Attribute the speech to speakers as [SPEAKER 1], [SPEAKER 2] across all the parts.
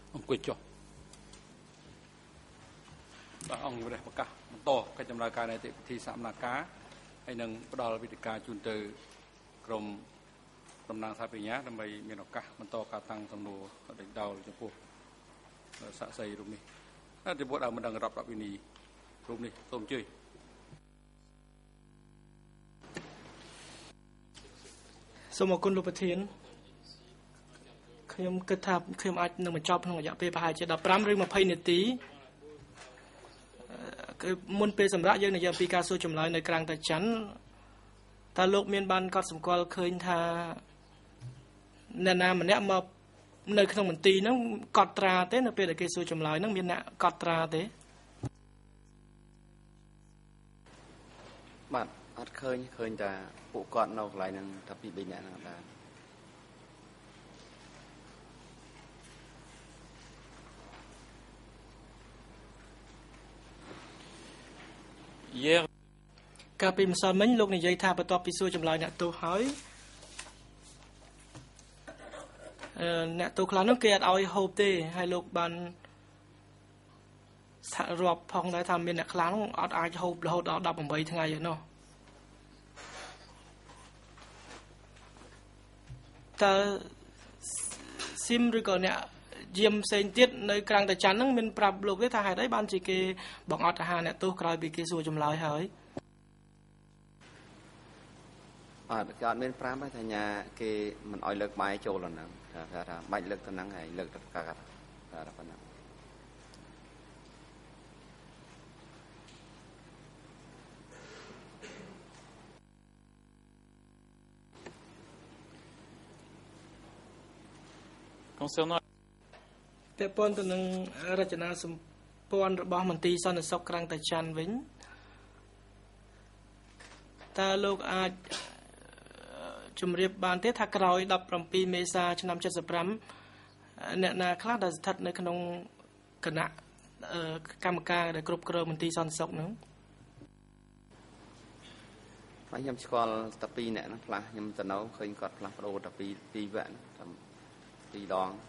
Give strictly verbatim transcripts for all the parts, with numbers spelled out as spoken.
[SPEAKER 1] ông quỳ cho ông về đây bác cả to cái chấm lại cái này thì thì sạm là cá hay nâng bắt đầu bị cá chun từ gồm tầm năng sai bị nhá đâm bay miền cả mình to cá tăng tầm đồ đánh đầu cho cô xạ xây đúng đi thì bộ đầu mình đang gặp gặp ini đúng đi tôm chơi
[SPEAKER 2] số một con lục bát thiên khi em kết hợp khi em ai nâng mình chọc nâng dạng pe bài chỉ đập ram riêng mà pay nửa tí cái môn pe sầm rã dương này giờ Picasso chụp lạiในกลางแต่ชั้นta lục miền ban có sầm qual khơi tha nè nè mình nè mà nơi trong mình tì nó cọt trà thế nó pe để cái số chụp lại nó miền nè cọt trà thế
[SPEAKER 3] bạn ăn khơi khơi ta bộ cọt nào lại nè tập bị bệnh nè là
[SPEAKER 1] yeah
[SPEAKER 2] កាលពីម្សិលមិញលោកនិយាយថាបន្ទាប់ពីសួរចម្លើយអ្នកទោសហើយអឺអ្នកទោសខ្លះនោះគេអត់ឲ្យហូបទេហើយលោកបានថារាប់ផងដែរថាមានអ្នកខ្លះនោះអត់អាចហូបរហូតដល់ដប់ប្រាំបីថ្ងៃឯណោះតើស៊ីមឬក៏អ្នកយាមផ្សេងទៀតនៅក្រាំងតាច័ន្ទហ្នឹងមានប្រាប់លោកទេថាហេតុអីបានជាគេបង្អត់អាហារអ្នកទោសក្រោយពីគេសួរចម្លើយហើយ
[SPEAKER 3] អត់គេអត់មានប្រាំទេថាញ៉ាគេមិនអោយលើកបាយចូលហ្នឹងថាថាបាច់លើកទៅហ្នឹងហើយលើកទៅកាត់ថាប៉ុណ្ណា
[SPEAKER 1] concernant
[SPEAKER 2] ពាក់ព័ន្ធទៅនឹងរចនាសម្ព័ន្ធរបស់មន្ទីរសន្តិសុខក្រាំងតាច័ន្ទវិញតើលោកអាចជម្រាបបានទេថាក្រោយដប់ប្រាំពីរមេសាឆ្នាំเจ็ดสิบห้าអ្នកណាខ្លះដែលស្ថិតនៅក្នុងគណៈកម្មការដែលគ្រប់គ្រងមន្ទីរសន្តិសុខហ្នឹង
[SPEAKER 3] ខ្ញុំស្គាល់តែពីរអ្នកហ្នឹងខ្លះខ្ញុំទៅនៅឃើញគាត់ខ្លះបដូរតែពីរពីរវគ្គតែពីរដង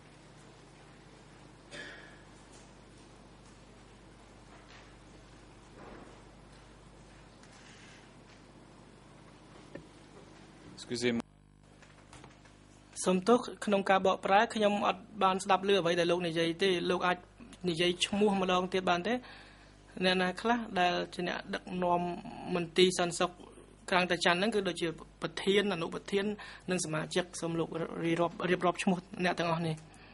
[SPEAKER 1] excusez-moi
[SPEAKER 2] សូមទោសក្នុងការបកប្រែខ្ញុំអត់បានស្ដាប់ឮអ្វីដែលលោកនិយាយទេលោកអាចនិយាយឈ្មោះម្ដងទៀតបានទេអ្នកណាខ្លះដែលជាអ្នកដឹកនាំមន្ទីរសន្តិសុខក្រាំងតាច័ន្ទហ្នឹងគឺដូចជាប្រធានអនុប្រធាននិងសមាជិកសូមលោករៀបរៀបរាប់ឈ្មោះអ្នកទាំងអស់នេះ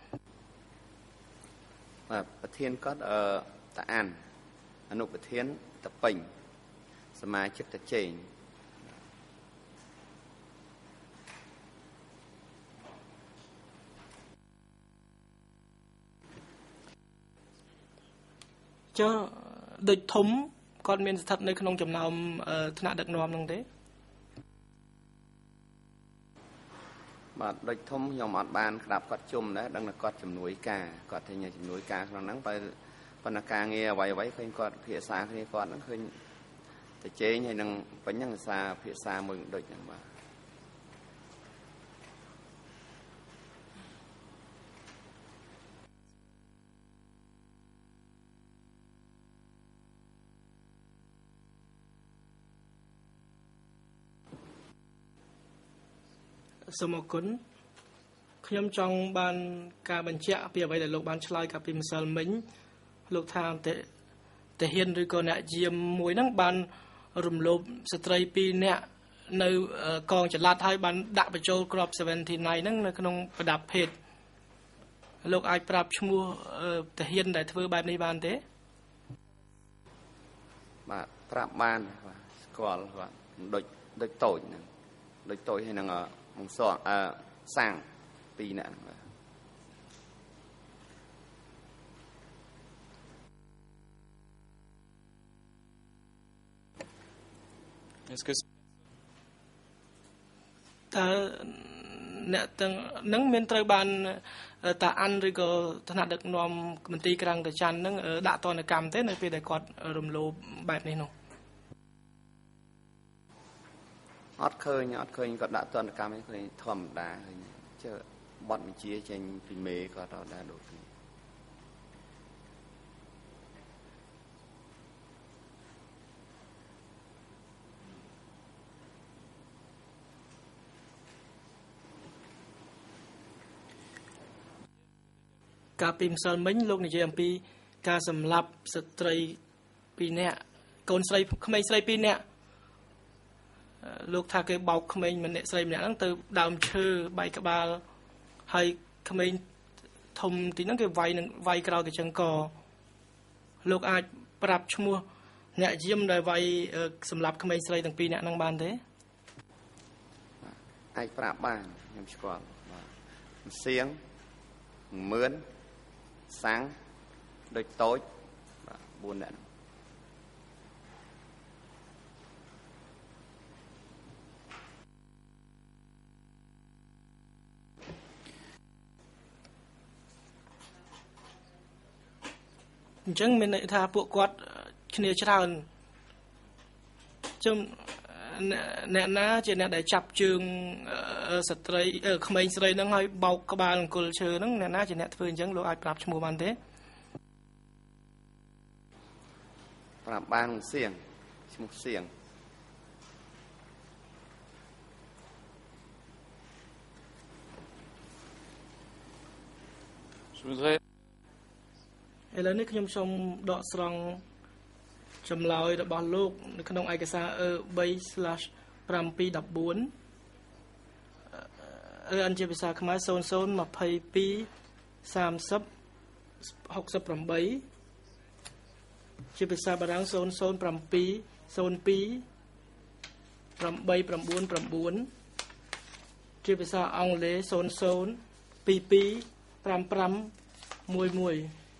[SPEAKER 3] បាទប្រធានគាត់អឺតាអានអនុប្រធានតាពេញសមាជិកតាជេង
[SPEAKER 2] ចុះដូចធំគាត់មានស្ថិតនៅក្នុងចំណោមថ្នាក់ដឹកនាំហ្នឹងទេ
[SPEAKER 3] បាទដូចធំខ្ញុំអត់បានក្តាប់គាត់ជុំដែរដឹងថាគាត់ជំនួយការគាត់ធ្វើជំនួយការក្នុងហ្នឹងបើប៉ុន្តែការងារអ្វីអ្វីឃើញគាត់ភាសាគ្នាគាត់ហ្នឹងឃើញតែជេងហើយនឹងបញ្ញាភាសាភាសាមួយដូចហ្នឹងបាទ
[SPEAKER 2] សូមអរគុណខ្ញុំចង់បានការបញ្ជាក់ពីអ្វីដែលលោកបានឆ្លើយកាលពីម្សិលមិញលោកថាតែតែហ៊ានឬក៏អ្នកយាមមួយហ្នឹងបានរំលោភស្ត្រីពីរនាក់នៅកងចល័តហើយបានដាក់បញ្ចូលក្របเจ็ดสิบเก้าហ្នឹងនៅក្នុងប្រដាប់ភេទលោកអាចប្រាប់ឈ្មោះតែហ៊ានដែលធ្វើបែបនេះបានទេ
[SPEAKER 3] បាទប្រាប់បានបាទស្គាល់បាទដូចដូចតូចហ្នឹងដូចតូចហើយនឹង ông sọ à sang pi nè
[SPEAKER 1] est-ce que
[SPEAKER 2] តើអ្នកទាំងនឹងមានត្រូវបានតាអានឬក៏ថ្នាក់ដឹកនាំមន្ទីរក្រាំងតាច័ន្ទនឹងដាក់ទណ្ឌកម្មទេនៅពេលដែលគាត់រំលោភបែបនេះនោះ
[SPEAKER 3] អត់ឃើញអត់ឃើញគាត់ដាក់ទណ្ឌកម្មឯងឃើញធម្មតាឃើញជើបត់វិជាចេញពីមេគាត់ដល់ដែរដូច
[SPEAKER 2] ការពីម្សិលមិញលោកនិយាយអំពីការសម្លាប់ស្ត្រីពីរនាក់កូនស្រីក្មេងស្រីពីរនាក់លោកថាគេបោកក្មេងម្នាក់ស្រីម្នាក់ហ្នឹងទៅដើមឈើបែកក្បាលហើយក្មេងធំទីហ្នឹងគេវាយនឹងវាយក្រោយកញ្ចឹងកលោកអាចប្រាប់ឈ្មោះអ្នកយាមដែលវាយសម្លាប់ក្មេងស្រីទាំងពីរនាក់ហ្នឹងបានទេ
[SPEAKER 3] អាចប្រាប់បានខ្ញុំស្គាល់បាទសៀងមឿនសាំងដូចតូចបាទបួននាក់
[SPEAKER 2] អញ្ចឹងមានន័យថាពួកគាត់គ្នាច្រើនជំអ្នកណាជាអ្នកដែលចាប់ជើងស្ត្រីក្មេងស្រីហ្នឹងឲ្យបោកក្បាលអង្គុលឈើហ្នឹងអ្នកណាជាអ្នកធ្វើអញ្ចឹងលោកអាចប្រាប់ឈ្មោះបានទេ
[SPEAKER 3] ប្រាប់បានសៀងឈ្មោះសៀង
[SPEAKER 2] ឥឡូវនេះខ្ញុំសូមដកស្រង់ចម្លើយរបស់លោកនៅក្នុងឯកសារ E 3/7ពីរបួនអឺអញ្ជើញភាសាខ្មែរศูนย์ ศูนย์ ยี่สิบ สามสิบ หกสิบแปดជាភាសាបារាំងศูนย์ ศูนย์ เจ็ด ศูนย์ two แปด 9 9ជាភាសាអង់គ្លេសศูนย์ ศูนย์ two two ห้า ห้า one 1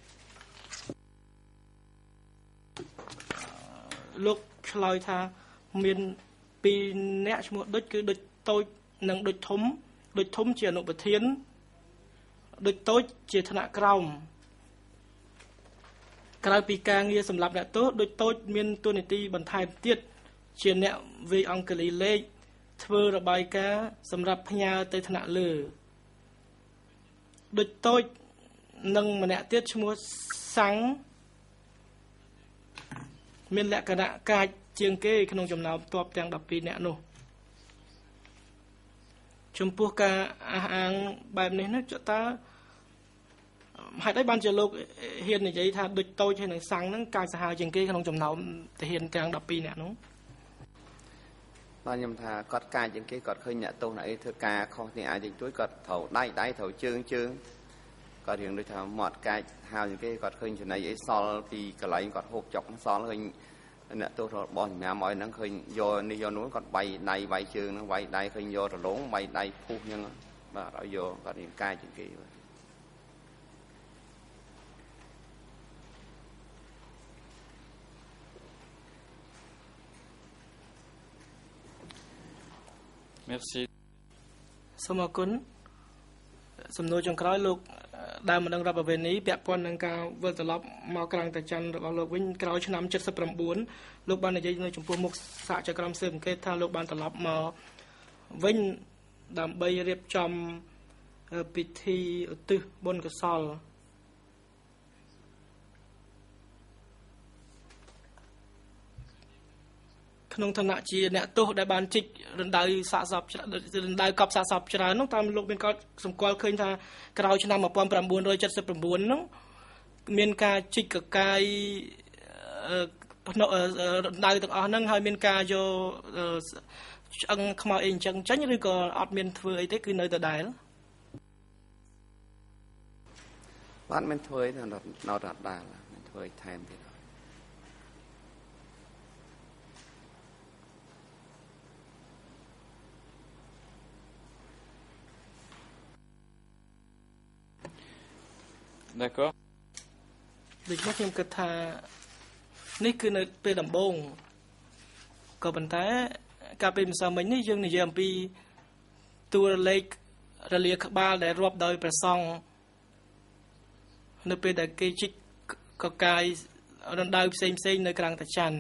[SPEAKER 2] លោកឆ្លើយថាមានពីរអ្នកឈ្មោះដូចគឺដូចតូចនិងដូចធំដូចធំជាអនុប្រធានដូចតូចជាថ្នាក់ក្រោមក្រៅពីការងារសម្រាប់អ្នកទោសដូចតូចមានតួនាទីបន្ថែមទៀតជាអ្នកវាយអង្គលីលេខធ្វើរបាយការណ៍សម្រាប់ផ្ញើទៅថ្នាក់លើដូចតូចនិងម្នាក់ទៀតឈ្មោះសាំងមានលក្ខណៈកាចជាងគេក្នុងចំណោមទ័ពទាំងដប់ពីរនាក់នោះចំពោះការអះអាងបែបនេះនោះតើហេតុអីបានជាលោកហ៊ាននិយាយថាដូចតូចហើយនឹងសាំងហ្នឹងកាចសាហាវជាងគេក្នុងចំណោមទាហានទាំងដប់ពីរនាក់នោះ
[SPEAKER 3] បាទខ្ញុំថាគាត់កាចជាងគេគាត់ឃើញអ្នកទោសណាអីធ្វើការខុសនេះអាចតិចតួចគាត់ត្រូវដៃដៃត្រូវជើងជើងគាត់រៀងដូចថាមាត់កាចហាវជាងគេគាត់ឃើញចំណៃអីសល់ពីកន្លែងគាត់ហូបចុកសល់ឃើញអ្នកទោសរបស់ញ៉ាំឲ្យហ្នឹងឃើញយកនេះយកនោះគាត់បៃដៃបៃជើងហ្នឹងបៃដៃឃើញយករលងបៃដៃពុះអញ្ចឹងបាទឲ្យយកគាត់រៀងកាយជាងគេបាទ
[SPEAKER 1] Merci
[SPEAKER 2] សូមអរគុណសំណួរចុងក្រោយលោកដើមម្ដងរាប់អាវេនីពាក់ព័ន្ធនឹងការវិលត្រឡប់មកក្រាំងតាច័ន្ទរបស់លោកវិញក្រោយឆ្នាំ七十九លោកបាននិយាយនៅចំពោះមុខសហចក្រមស៊ើបអង្កេតថាលោកបានត្រឡប់មកវិញដើម្បីរៀបចំពិធីឧទ្ទិសបុណ្យកុសលក្នុងឋានៈជាអ្នកទោសដែលបានជីករណ្ដៅសាកសពរណ្ដៅកប់សាកសពច្រើននោះតាមលោកមានគាត់សម្គាល់ឃើញថាក្រោយឆ្នាំnineteen seventy-nineនោះមានការជីកកកាយរណ្ដៅទាំងអស់ហ្នឹងហើយមានការយកឆ្អឹងខ្មៅអីអញ្ចឹងចេញឬក៏អត់មានធ្វើអីទេគឺនៅដដែល
[SPEAKER 3] បាទមិនធ្វើទេនៅដដែលមិនធ្វើថែមទៀត
[SPEAKER 1] D'accord
[SPEAKER 2] ដូចនេះខ្ញុំគិតថានេះគឺនៅពេលដំបូងក៏ប៉ុន្តែកាលពីម្សិលមិញនេះយើងនិយាយអំពីតួលេខរលាក្បាលដែលរាប់ដោយព្រះសង្ឃនៅពេលដែលគេជីកកកាយរណ្ដៅផ្សេងផ្សេងនៅក្រាំងតាច័ន្ទ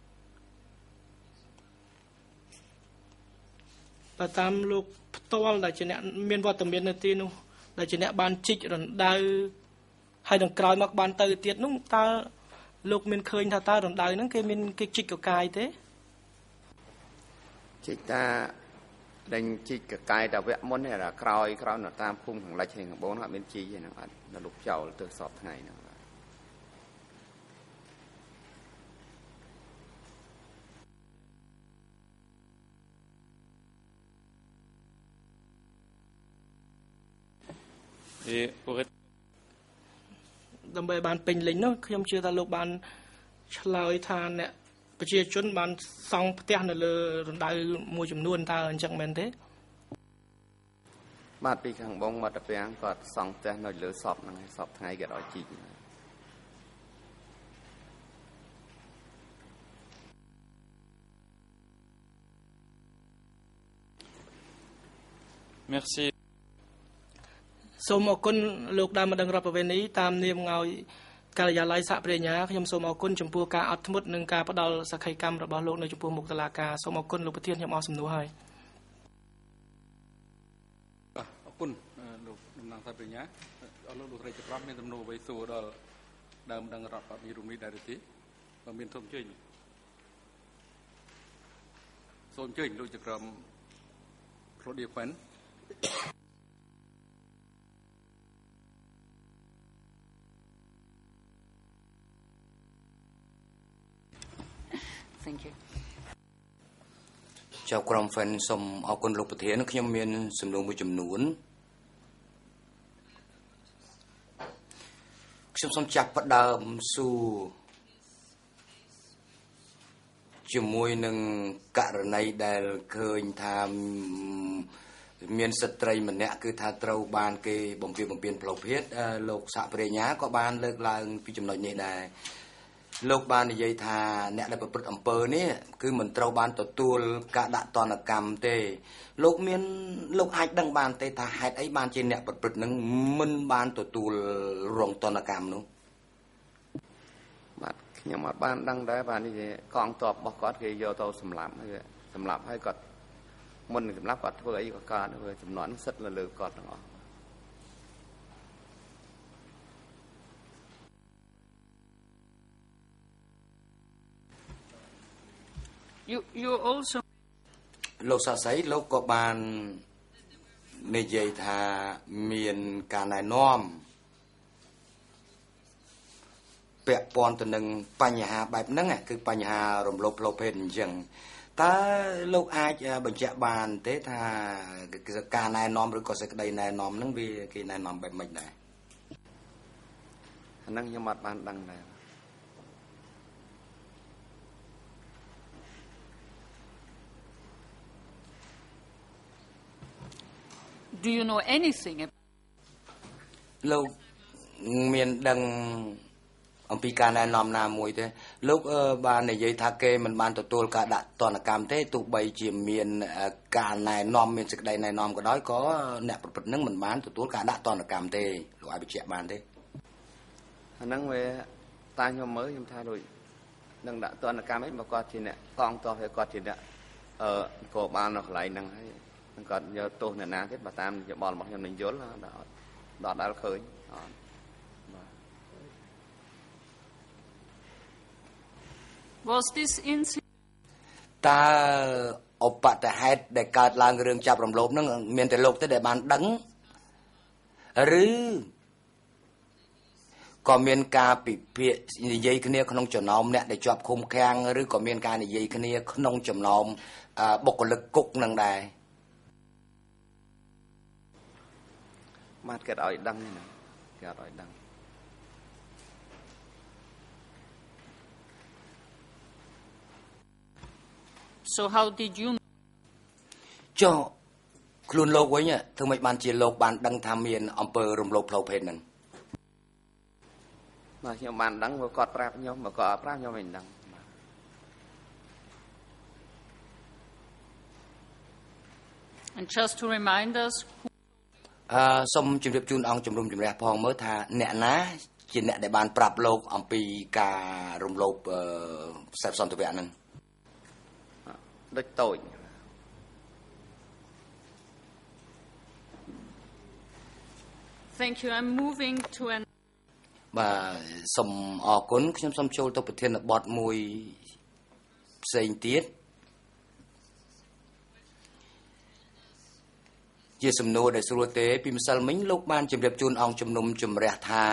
[SPEAKER 2] បើតាមលោកផ្ទាល់ដែលជាអ្នកមានវត្តមាននៅទីនោះដែលជាអ្នកបានជីករណ្ដៅហើយនឹងក្រោយមកបានទៅទៀតនោះតើលោកមានឃើញថាតើរណ្ដៅហ្នឹងគេមានគេជីកកកាយទេ
[SPEAKER 3] ជីកតា đánh chi cái cái đã vẽ muốn này là còi còi nó tam khung thằng lạch hình bốn họ bên chi vậy nó nó lục chầu từ sọt ngày nó
[SPEAKER 2] đầm bè bàn pin lính nó khi chưa ta lục bàn lời than nè bây giờ chuẩn bàn xong tiền là đại mua chấm nuôn ta chẳng men thế
[SPEAKER 3] mà bị thằng bông mà tập bèn còn xong tiền nó lỡ sọp này sọp ngày cái đó chỉ
[SPEAKER 1] Merci
[SPEAKER 2] សូមអរគុណលោកដែលមកដឹងរាប់ប្រវេណីតាមនាមឲ្យការិយាល័យសហប្រញ្ញាខ្ញុំសូមអរគុណចំពោះការអត់ធ្មត់និងការផ្ដល់សក្ខីកម្មរបស់លោកនៅចំពោះមុខតុលាការសូមអរគុណលោកប្រធានខ្ញុំអស់សំណួរហើយ
[SPEAKER 1] អរគុណលោកតំណាងសហប្រញ្ញាអរលោកលោកស្រីចក្រមមានសំណួរអ្វីសួរដល់ដើមដឹងរដ្ឋបាលរូបនេះដែរទេបើមានសូមអញ្ជើញសូមអញ្ជើញលោកចក្រម Claudia Quen
[SPEAKER 4] Thank you
[SPEAKER 5] ចៅក្រុម Fan សូមអរគុណលោកប្រធានខ្ញុំមានសំណួរមួយចំនួនខ្ញុំសូមចាប់ផ្ដើមសួរជាមួយនឹងករណីដែលឃើញថាមានស្ត្រីម្នាក់គឺថាត្រូវបានគេបំពានបំពានផ្លូវភេទលោកសហប្រញ្ញាក៏បានលើកឡើងពីចំណុចនេះដែរលោកបាននិយាយថាអ្នកដែលប្រព្រឹត្តអំពើនេះគឺមិនត្រូវបានទទួលការដាក់ទណ្ឌកម្មទេលោកមានលោកអាចដឹងបានទេថាហេតុអីបានជាអ្នកប្រព្រឹត្តនឹងមិនបានទទួលរងទណ្ឌកម្មនោះ
[SPEAKER 3] បាទខ្ញុំអត់បានដឹងដែរបាទនេះកងទ័ពរបស់គាត់គេយកទៅសម្លាប់ហើយសម្លាប់ហើយគាត់មុននឹងសម្លាប់គាត់ធ្វើអីក៏កើតធ្វើចំនួនសិតលើគាត់ទាំងអស់
[SPEAKER 4] You you also
[SPEAKER 5] លោកសាស័យលោកក៏បាននិយាយថាមានការណែនាំពាក់ព័ន្ធទៅនឹងបញ្ហាបែបហ្នឹងគឺបញ្ហារំលោភផ្លូវភេទអញ្ចឹងតើលោកអាចបញ្ជាក់បានទេថាការណែនាំឬក៏សេចក្តីណែនាំហ្នឹងវាគេណែនាំបែបម៉េចដែរ
[SPEAKER 3] អាហ្នឹងខ្ញុំអត់បានដឹងដែរ
[SPEAKER 4] Do you know anything
[SPEAKER 5] លោកមានដឹងអំពីការណែនាំណាមួយទេលោកបាននិយាយថាគេមិនបានទទួលការដាក់ទណ្ឌកម្មទេទោះបីជាមានការណែនាំមានសេចក្តីណែនាំក៏ដោយក៏អ្នកប្រព្រឹត្តនឹងមិនបានទទួលការដាក់ទណ្ឌកម្មទេលោកអាចបញ្ជាក់បានទេ
[SPEAKER 3] អាហ្នឹងវាតាខ្ញុំមើលខ្ញុំថាដូចនឹងដាក់ទណ្ឌកម្មអីបើគាត់ជាអ្នកកងទ័ពហើយគាត់ជាអ្នកអឺក៏បាននៅកន្លែងហ្នឹងហើយគាត់យកទោសអ្នកណាទៀតបើតាមយោបល់របស់ខ្ញុំនឹងយល់ដល់ដល់ដល់ឃើញអត់
[SPEAKER 4] Was this incident
[SPEAKER 5] តើឧបតហេតុដែលកើតឡើងរឿងចាប់រំលោភហ្នឹងមានតែលោកទេដែលបានដឹងឬក៏មានការពិភាក្សានិយាយគ្នាក្នុងចំណោមអ្នកដែលជាប់ឃុំឃាំងឬក៏មានការនិយាយគ្នាក្នុងចំណោមបុគ្គលិកគុកនឹងដែរ
[SPEAKER 3] បាទគេឲ្យដឹងណាគេឲ្យដឹង
[SPEAKER 4] So how did you
[SPEAKER 5] ចុះខ្លួនលោកវិញធ្វើម៉េចបានជាលោកបានដឹងថាមានអំពើរំលោភផ្លូវភេទហ្នឹង
[SPEAKER 3] បាទខ្ញុំបានដឹងព្រោះគាត់ប្រាប់ខ្ញុំបើគាត់អត់ប្រាប់ខ្ញុំមិនដឹង
[SPEAKER 4] And just to remind us
[SPEAKER 5] អឺសូមជម្រាបជូនអង្គជំរុំជម្រះផងមើលថាអ្នកណាជាអ្នកដែលបានប្រាប់លោកអំពីការរំលោភខ្សែសន្តិវៈហ្នឹង
[SPEAKER 3] ដូចតូច
[SPEAKER 4] Thank you I'm moving to an
[SPEAKER 5] បាទសូមអរគុណខ្ញុំសូមចូលទៅប្រធានបទមួយផ្សេងទៀតជាសំណួរដែលស្រួលទេពីម្សិលមិញលោកបានជម្រាបជូនអង្គជំនុំជម្រះថា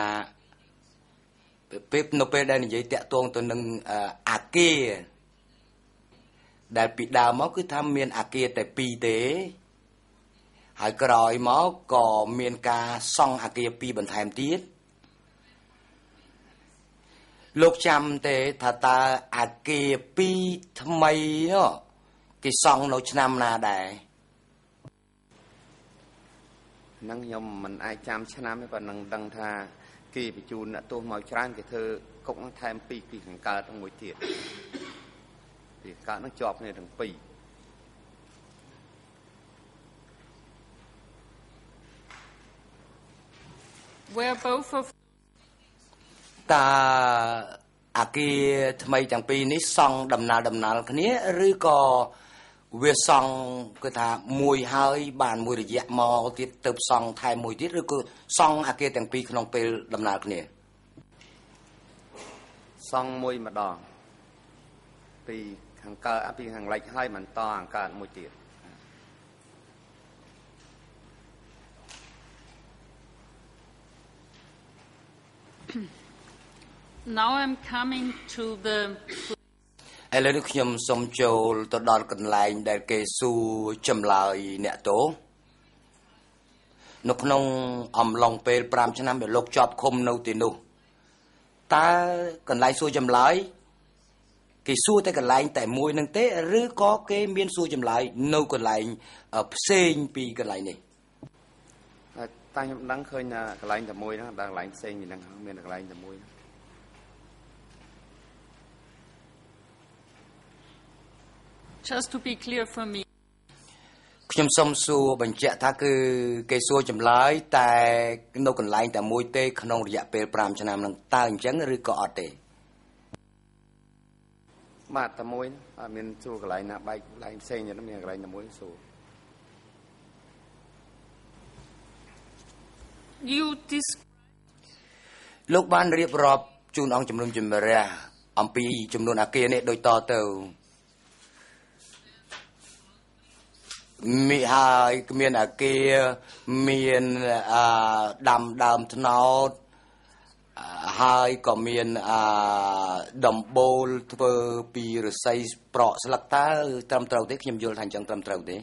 [SPEAKER 5] ពេលនៅពេលដែលនិយាយតាក់ទងទៅនឹងអាគារដែលពីដើមមកគឺថាមានអាគារតែពីរទេហើយក្រោយមកក៏មានការសង់អាគារពីរបន្ថែមទៀតលោកចាំទេថាតើអាគារពីរថ្មីនោះគេសង់នៅឆ្នាំណាដែរ
[SPEAKER 3] នឹងខ្ញុំមិនអាចចាំឆ្នាំទេប៉ុន្តែនឹងដឹងថាគេបញ្ជូនអ្នកទោសមកច្រើនគេធ្វើគុកនឹងថែមពីរពីខាងកើតទាំងមួយទៀតពីកើតនឹងជាប់គ្នាទាំងពីរ
[SPEAKER 4] Where both of
[SPEAKER 5] តើអាគារថ្មីទាំងពីរនេះសង់ដំណើរដំណើរគ្នាឬក៏វាសង់គឺថាមួយហើយបានមួយរយៈមកទៀតទៅសង់ថែមមួយទៀតឬក៏សង់អាគារទាំងពីរក្នុងពេលដំណើរគ្នា
[SPEAKER 3] សង់មួយម្ដងពីខាងកើតពីខាងលិចហើយមិនតខាងកើតមួយទៀត
[SPEAKER 4] Now I'm coming to the
[SPEAKER 5] ឥឡូវនេះខ្ញុំសូមចូលទៅដល់កន្លែងដែលគេសួរចម្លើយអ្នកទោសនៅក្នុងអំឡុងពេលប្រាំឆ្នាំដែលលោកជាប់ឃុំនៅទីនោះតើកន្លែងសួរចម្លើយគេសួរតែកន្លែងតែមួយនឹងទេឬក៏គេមានសួរចម្លើយនៅកន្លែងផ្សេងពីកន្លែងនេះ
[SPEAKER 3] តែខ្ញុំដឹងឃើញកន្លែងតែមួយហ្នឹងដល់កន្លែងផ្សេងពីហ្នឹងមានកន្លែងតែមួយ
[SPEAKER 4] Just to be clear for me
[SPEAKER 5] ខ្ញុំសូមសួរបញ្ជាក់ថាគឺគេសួរចម្លើយតែនៅកន្លែងតែមួយទេក្នុងរយៈពេលប្រាំឆ្នាំហ្នឹងតើអញ្ចឹងឬក៏អត់ទេ
[SPEAKER 3] បាទតែមួយអត់មានសួរកន្លែងណាបែកកន្លែងផ្សេងទេមានកន្លែងតែមួយសួរ
[SPEAKER 4] You dis
[SPEAKER 5] លោកបានរៀបរាប់ជូនអង្គជំនុំជម្រះអំពីចំនួនអាគារនេះដូចតទៅមានហើយមានអាគារមានដាំដើមត្នោតហើយក៏មានដំបូលធ្វើពីឫស្សីប្រក់ស្លឹកតើត្រឹមត្រូវទេខ្ញុំយល់ថាអញ្ចឹងត្រឹមត្រូវទេ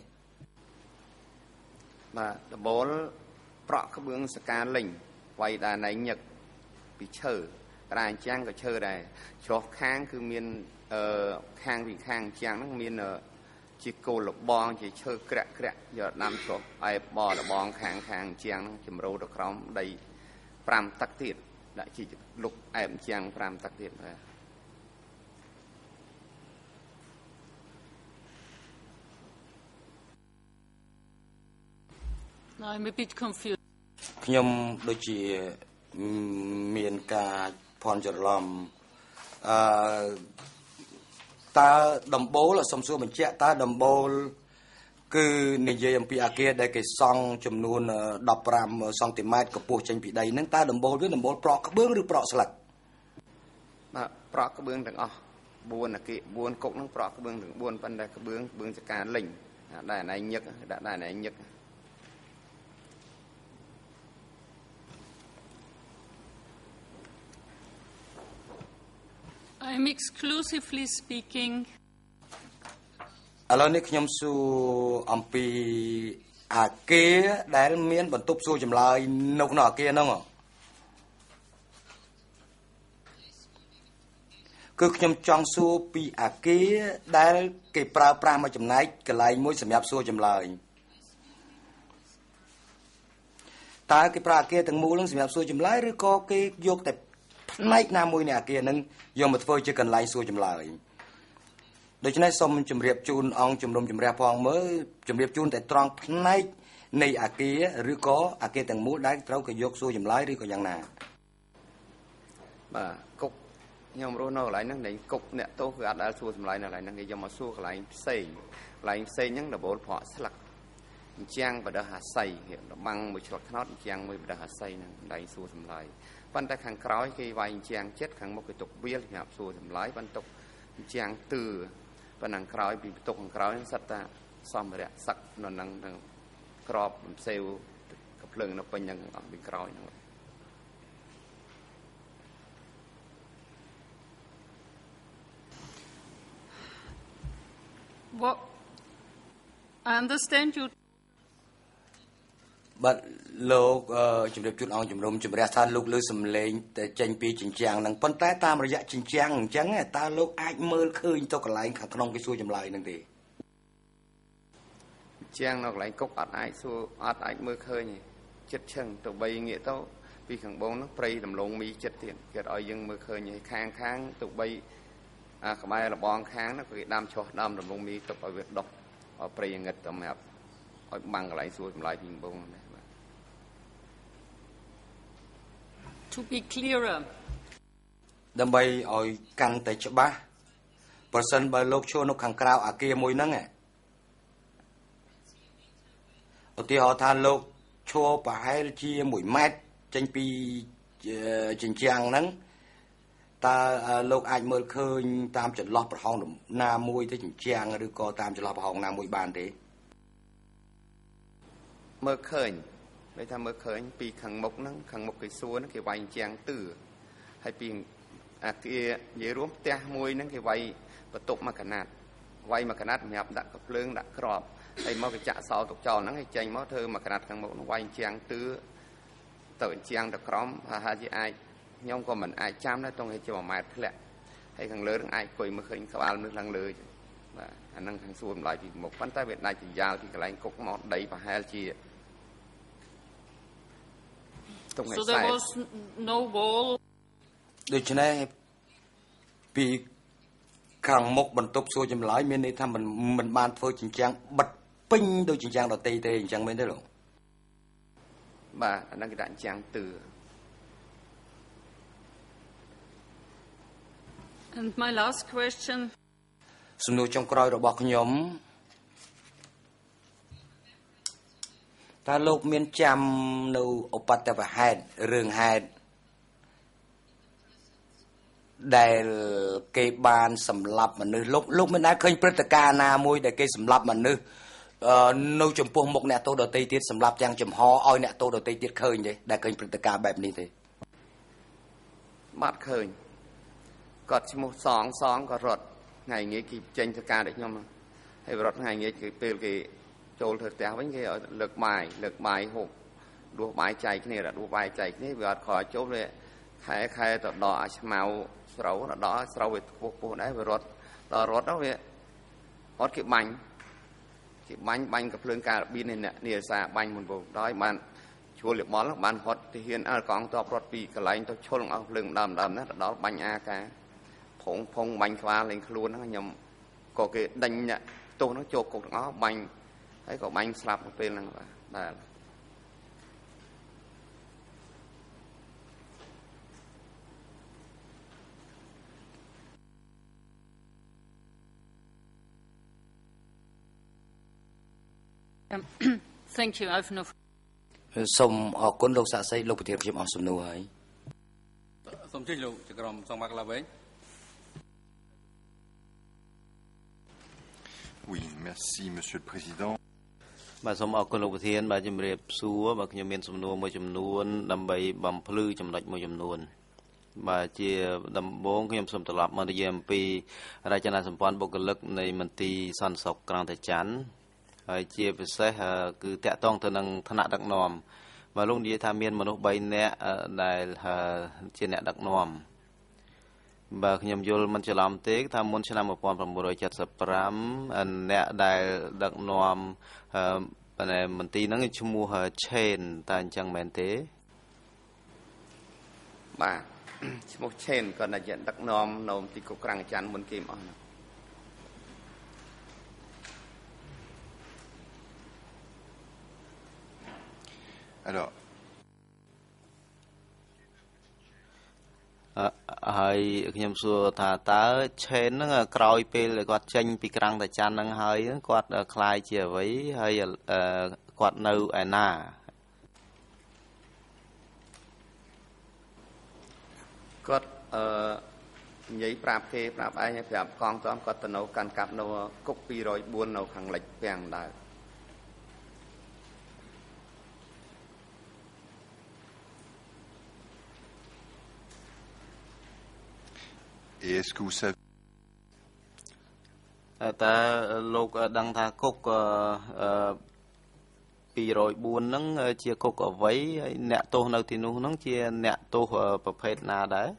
[SPEAKER 3] បាទដំបូលប្រក់ក្បឿងសកាលេងវាយដាណៃញឹកពីឈើតែអញ្ចឹងក៏ឈើដែរច្រោះខាងគឺមានខាងពីខាងអញ្ចឹងហ្នឹងមានជាគោលលបងជាឈើក្រាក់ក្រាក់យកដាំច្រោះឯបលបងខាងខាងអញ្ចឹងហ្នឹងជំរូទៅក្រោមដីប្រាំទឹកទៀតដាក់ជីលុកអែបអញ្ចឹងប្រាំទឹកទៀតបាទ
[SPEAKER 4] No, I'm a bit confused
[SPEAKER 5] ខ្ញុំដូចជាមានការភ័ន្តច្រឡំអឺតើដំបូលសំសួរបញ្ជាក់តើដំបូលគឺនិយាយអំពីអាគារដែលគេសង់ចំនួនដប់ប្រាំសង់ទីម៉ែត្រកម្ពស់ចេញពីដីហ្នឹងតើដំបូលវាដំបូលប្រក់ក្បឿងឬប្រក់ស្លឹក
[SPEAKER 3] បាទប្រក់ក្បឿងទាំងអស់បួនអាគារបួនគុកហ្នឹងប្រក់ក្បឿងទាំងបួនប៉ុន្តែក្បឿងក្បឿងចកាលេងដែរណៃញឹកដាក់ដែរណៃញឹក
[SPEAKER 4] I'm exclusively speaking
[SPEAKER 5] ឥឡូវនេះខ្ញុំសួរអំពីអាគារដែលមានបន្ទប់សួរចម្លើយនៅក្នុងអាគារហ្នឹងគឺខ្ញុំចង់សួរពីអាគារដែលគេប្រើប្រាស់មកចំណែកកន្លែងមួយសម្រាប់សួរចម្លើយតើគេប្រើអាគារទាំងមូលហ្នឹងសម្រាប់សួរចម្លើយឬក៏គេយកតែផ្នែកណាមួយនៃអាគារហ្នឹងយកមកធ្វើជាកន្លែងសួរចម្លើយដូច្នេះសូមជម្រាបជូនអង្គជំនុំជម្រះផងមើលជម្រាបជូនតែត្រង់ផ្នែកនៃអាគារឬក៏អាគារទាំងមូលដែលត្រូវគេយកសួរចម្លើយឬក៏យ៉ាងណា
[SPEAKER 3] បាទគុកខ្ញុំរស់នៅកន្លែងហ្នឹងនៃគុកអ្នកទោសគឺអត់ដែលសួរចម្លើយនៅកន្លែងហ្នឹងគេយកមកសួរកន្លែងផ្សេងកន្លែងផ្សេងហ្នឹងដបូលប្រក់ស្លឹកអញ្ចឹងបដិហាស័យរបាំងមួយឆ្លុតខ្នោតអញ្ចឹងមួយបដិហាស័យហ្នឹងកន្លែងសួរចម្លើយប៉ុន្តែខាងក្រោយគេវាយអញ្ចឹងចិត្តខាងមុខគេទុកវាលសម្រាប់សួរចម្លើយប៉ុន្តែទុកអញ្ចឹងទឺប៉ុណ្ណឹងក្រោយពីទុកខាងក្រោយហ្នឹងសិតតាសម្ភារៈសឹកនៅនឹងកក្របផ្សេវកំភ្លើងនៅពេញនឹងអស់ពីក្រោយហ្នឹង
[SPEAKER 4] What I understand you
[SPEAKER 5] បាទលោកជំរាបជូនអង្គជំរុំជំរះថាលោកលើសំឡេងតែចេញពីចិញ្ចាំងហ្នឹងប៉ុន្តែតាមរយៈចិញ្ចាំងអញ្ចឹងតើលោកអាចមើលឃើញទៅកន្លែងខាងក្នុងគេសួរចម្លើយហ្នឹងទេជាងនៅកន្លែងគុកអត់អាចសួរអត់អាចមើលឃើញចិត្តឈឹងទៅបីងាកទៅពីខាងបងហ្នឹងព្រៃដំឡូងមីចិត្តទៀតគេឲ្យយើងមើលឃើញខាងខាងទៅបីអាក្បែររបងខាងហ្នឹងគេដាំឆោះដាំដំឡូងមីទុកឲ្យវាដុះឲ្យព្រៃងឹតទៅមកឲ្យបាំងកន្លែងសួរចម្លើយពីបងហ្នឹង
[SPEAKER 4] To be clearer
[SPEAKER 5] ដើម្បីឲ្យកាន់តែច្បាស់ប្រសិនបើលោកឈរនៅខាងក្រៅអាគារមួយហ្នឹងឧទាហរណ៍ថាលោកឈរប្រហែលជាមួយម៉ែត្រចេញពីចិញ្ចាំងហ្នឹងតើលោកអាចមើលឃើញតាមចន្លោះប្រហោងណាមួយទៅចិញ្ចាំងឬក៏តាមចន្លោះប្រហោងណាមួយបានទេមើលឃើញ bây giờ mới khởiពីខាងមុខហ្នឹងខាងមុខគេសួរហ្នឹងគេវាយជាងទឺហើយពីអាគារនិយាយរួមផ្ទះមួយហ្នឹងគេវាយបន្ទប់មួយកណាត់វាយមួយកណាត់សម្រាប់ដាក់កភ្លើងដាក់ក្របហើយមកគេចាក់សោទុកចោលហ្នឹងឲ្យចេញមកធ្វើមួយកណាត់ខាងមុខហ្នឹងវាយជាងទឺទៅជាងទៅក្រំហើយជាអាចខ្ញុំក៏មិនអាចចាំដែរต้องឲ្យជាមួយម៉ែត្រធ្លាក់ហើយខាងលើហ្នឹងអាចអង្គុយមើលឃើញក្បាលនៅខាងលើបាទអាហ្នឹងខាងសួរម្លាយពីមុខប៉ុន្តែវាដាច់ជាយ៉ាវពីកន្លែងគុកមកដីប្រហែលជា So there was no wall ដូច្នេះពីខាងមុខបន្ទប់សួរចម្លើយមានន័យថាមិនមិនបានធ្វើចិញ្ចាំងបិទពេញដោយចិញ្ចាំងដទៃទេអញ្ចឹងមែនទេលោកបាទអាហ្នឹងគេដាក់ចិញ្ចាំងទឺ
[SPEAKER 4] And my last question
[SPEAKER 5] សំណួរចុងក្រោយរបស់ខ្ញុំ តើលោកមានចាំនៅឧបទ្ទវហេតុរឿងហេតុដែលគេបានសម្លាប់មនុស្សលោកលោកមិនដែលឃើញព្រឹត្តិការណ៍ណាមួយដែលគេសម្លាប់មនុស្សនៅចំពោះមុខអ្នកទោសដទៃទៀតសម្លាប់ទាំងចំហឲ្យអ្នកទោសដទៃទៀតឃើញទេដែលឃើញព្រឹត្តិការណ៍បែបនេះទេបាទឃើញគាត់ឈ្មោះសងសងក៏រត់ថ្ងៃងាយគេចេញទៅការដូចខ្ញុំហើយរត់ថ្ងៃងាយគឺពេលគេ ចូលធ្វើផ្ទះវិញគេឲ្យលើកបាយលើកបាយហូបដួសបាយចែកគ្នាដួសបាយចែកគ្នាវាអត់ខោចូលវាខែខែទៅដកអាឆ្មៅស្រូវដកស្រូវវាពុះពុះដែរវារត់ដល់រត់ទៅវាអត់គេបាញ់គេបាញ់បាញ់កាភ្លើងការប៊ីននេះនេះសាបាញ់មុនបងដល់បានជួលលបល់បានហត់ទៅហ៊ានអើកងតបរត់ពីកន្លែងទៅឈុលអស់ភ្លើងដើមដើមណាដល់បាញ់អាការផងផងបាញ់ក្បាលលេងខ្លួនហ្នឹងខ្ញុំក៏គេដេញអ្នកទោសហ្នឹងចូលគុកទាំងអស់បាញ់ ហើយក៏បាញ់ស្លាប់ទៅពេលហ្នឹងបាទបាទ
[SPEAKER 4] Thank you I've no
[SPEAKER 5] សូមអរគុណលោកសាក់សីលោកប្រធានខ្ញុំអស់សំណួរហើយសូមជឿលោកចក្រមសងមកឡាវិញ
[SPEAKER 6] Oui merci monsieur le président
[SPEAKER 7] បាទសូមអរគុណលោកប្រធានបាទជំរាបសួរបាទខ្ញុំមានសំណួរមួយចំនួនដើម្បីបំភ្លឺចំណុចមួយចំនួនបាទជាដំបូងខ្ញុំសូមត្រឡប់មកនិយាយអំពីរចនាសម្ព័ន្ធបុគ្គលិកនៃមន្ទីរសន្តិសុខក្រងតាច័ន្ទហើយជាពិសេសគឺតាក់ទងទៅនឹងឋានៈដឹកនាំបាទលោកនិយាយថាមានមនុស្ស 3 នាក់ដែលជាអ្នកដឹកនាំបាទខ្ញុំយល់មិនច្រឡំទេថាមុនឆ្នាំmột nghìn chín trăm七十五អ្នកដែលដឹកនាំមន្ទីរហ្នឹងឈ្មោះឆេនតើអញ្ចឹងមែនទេ
[SPEAKER 3] បាទឈ្មោះឆេនគាត់តែដឹកនាំនៅមន្ទីរគុកក្រាំងច័ន្ទមុនគេមកអស់
[SPEAKER 6] Alors
[SPEAKER 7] ហើយខ្ញុំសួរថាតើឆេនហ្នឹងក្រោយពេលគាត់ចេញពីក្រាំងតាច័ន្ទហ្នឹងហើយគាត់ខ្លាយជាអ្វីហើយគាត់នៅឯណា
[SPEAKER 3] គាត់អឺនិយាយប្រាប់គេប្រាប់ឯងប្រាប់កងទ័ពគាត់ទៅនៅកាន់កាប់នៅគុកtwo oh fourនៅខាងលិចពាំងដែរ
[SPEAKER 6] Et est-ce que vous savez
[SPEAKER 7] តែលោកដឹងថាគុកពីរយបួនហ្នឹងជាគុកអ្វីហើយអ្នកទោសនៅទីនោះហ្នឹងជាអ្នកទោសប្រភេទណាដែរ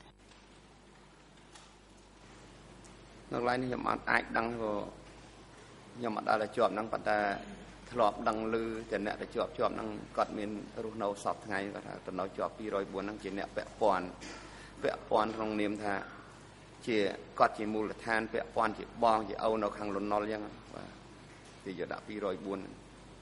[SPEAKER 3] នៅកន្លែងនេះខ្ញុំអត់អាចដឹងព្រោះខ្ញុំអត់ដល់តែជាប់ហ្នឹងប៉ុន្តែធ្លាប់ដឹងឮតែអ្នកដែលជាប់ជាប់ហ្នឹងគាត់មានរស់នៅសពថ្ងៃគាត់ថាទៅនៅជាប់ពីរយបួនហ្នឹងជាអ្នកពាក់ព័ន្ធពាក់ព័ន្ធក្នុងនាមថាជាគាត់ជាមូលដ្ឋានពាក់ព័ន្ធជាបងជាឪនៅខាងលន់ណុលអញ្ចឹងបាទគេយកដាក់ពីរយបួន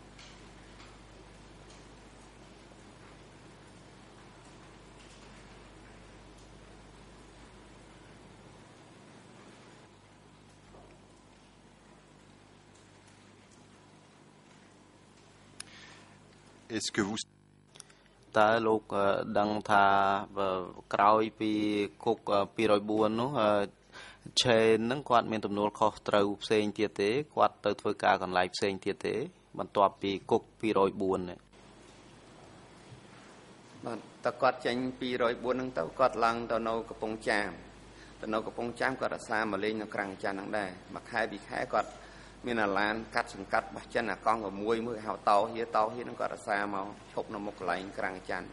[SPEAKER 6] Est-ce que vous
[SPEAKER 7] តើលោកដឹងថាក្រោយពីគុកពីរយបួននោះឆេនហ្នឹងគាត់មានទំនួលខុសត្រូវផ្សេងទៀតទេគាត់ទៅធ្វើការកន្លែងផ្សេងទៀតទេបន្ទាប់ពីគុកពីរយបួននេះ
[SPEAKER 3] បាទតើគាត់ចេញពីរយបួនហ្នឹងទៅគាត់ឡើងទៅនៅកំពង់ចាមទៅនៅកំពង់ចាមគាត់រក្សាមកលេងនៅក្រាំងច័ន្ទហ្នឹងដែរមួយខែពីរខែគាត់មានអាឡានកាត់សង្កាត់បោះចិនអាកង់6មួយហៅតោហៀតោហៀហ្នឹងគាត់រក្សាមកឈប់នៅមុខកន្លែងក្រាំងច័ន្ទ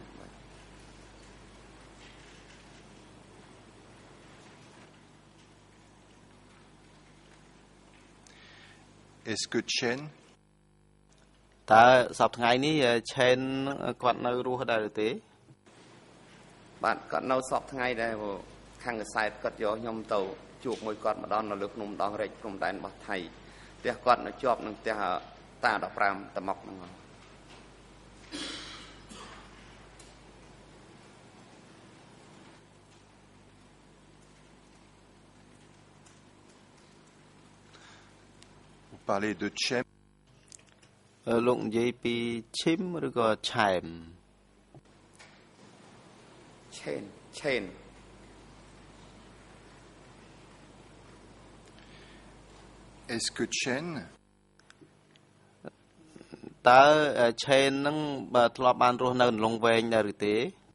[SPEAKER 6] Est-ce que Chen
[SPEAKER 7] តើសប្តាហ៍ថ្ងៃនេះឆេនគាត់នៅរស់ដែរឬទេ
[SPEAKER 3] បាទគាត់នៅសប្តាហ៍ថ្ងៃដែរព្រោះខាងកសែតគាត់យកខ្ញុំទៅជួបមួយគាត់ម្ដងនៅលើភ្នំដងរែកព្រំដែនរបស់ថៃផ្ទះគាត់នៅជាប់នឹងផ្ទះតាដប់ប្រាំតមុកហ្នឹង
[SPEAKER 6] Vous parlez de Chem
[SPEAKER 7] លោកនិយាយពីឈឹមឬក៏ឆែម
[SPEAKER 3] Chen Chen
[SPEAKER 6] Est-ce que Chen
[SPEAKER 7] តើឆេនហ្នឹងបើធ្លាប់បានរស់នៅក្នុងវែងដែរឬទេ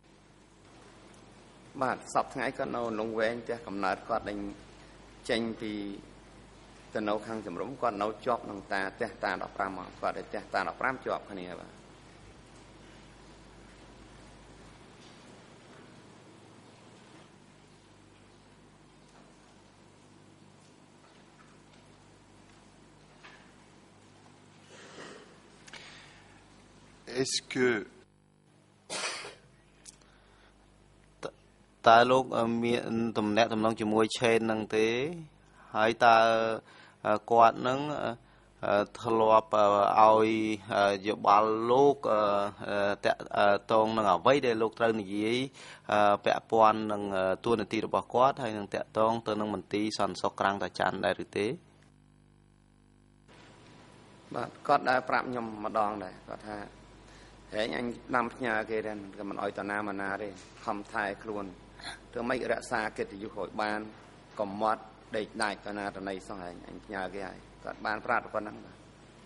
[SPEAKER 3] បាទសប្តាហ៍ថ្ងៃគាត់នៅក្នុងវែងផ្ទះកំណើតគាត់នឹងចេញពីទៅនៅខាងជំរំគាត់នៅជាប់នឹងតាផ្ទះតាដប់ប្រាំមកគាត់តែផ្ទះតាដប់ប្រាំជាប់គ្នាបាទ
[SPEAKER 6] Est-ce que
[SPEAKER 7] តើលោកមានទំនាក់ទំនងជាមួយឆេនហ្នឹងទេហើយតើគាត់ហ្នឹងធ្លាប់ឲ្យយោបល់លោកតាក់ទងនឹងអ្វីដែលលោកត្រូវនិយាយពាក់ព័ន្ធនឹងទួលនីតិរបស់គាត់ហើយនឹងតាក់ទងទៅនឹងមន្ទីរសន្តិសុខក្រាំងតាចាន់ដែរឬទេ
[SPEAKER 3] បាទគាត់ដែរប្រាប់ខ្ញុំម្ដងដែរគាត់ថាហែងអញដាំផ្ញើគេដែរក៏មិនអោយតាណាមកណាទេខំថែខ្លួនធ្វើម៉េចរក្សាកិត្តិយសឲ្យបានកុំមាត់ដេកដាច់តាណាតណៃសោះហែងអញផ្ញើគេហើយគាត់បានប្រាប់ប៉ុណ្ណឹងបាទ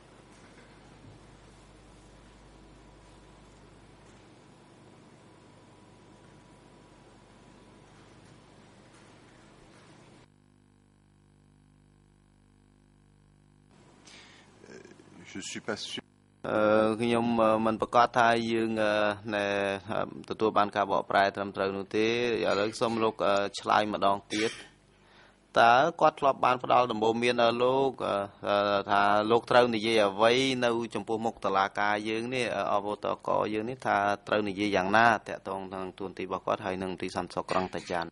[SPEAKER 6] Je suis pas sûr
[SPEAKER 7] ខ្ញុំមិនប្រកាសថាយើងណែទទួលបានការបកប្រែត្រឹមត្រូវនោះទេឥឡូវសូមលោកឆ្លើយម្ដងទៀតតើគាត់ធ្លាប់បានផ្ដល់ដំបូន្មានដល់លោកថាលោកត្រូវនិយាយអ្វីនៅចំពោះមុខតុលាការយើងនេះអវតកយើងនេះថាត្រូវនិយាយយ៉ាងណាតាក់ទងនឹងទួនាទីរបស់គាត់ហើយនឹងទីសន្តិសុខក្រុងតាចាន់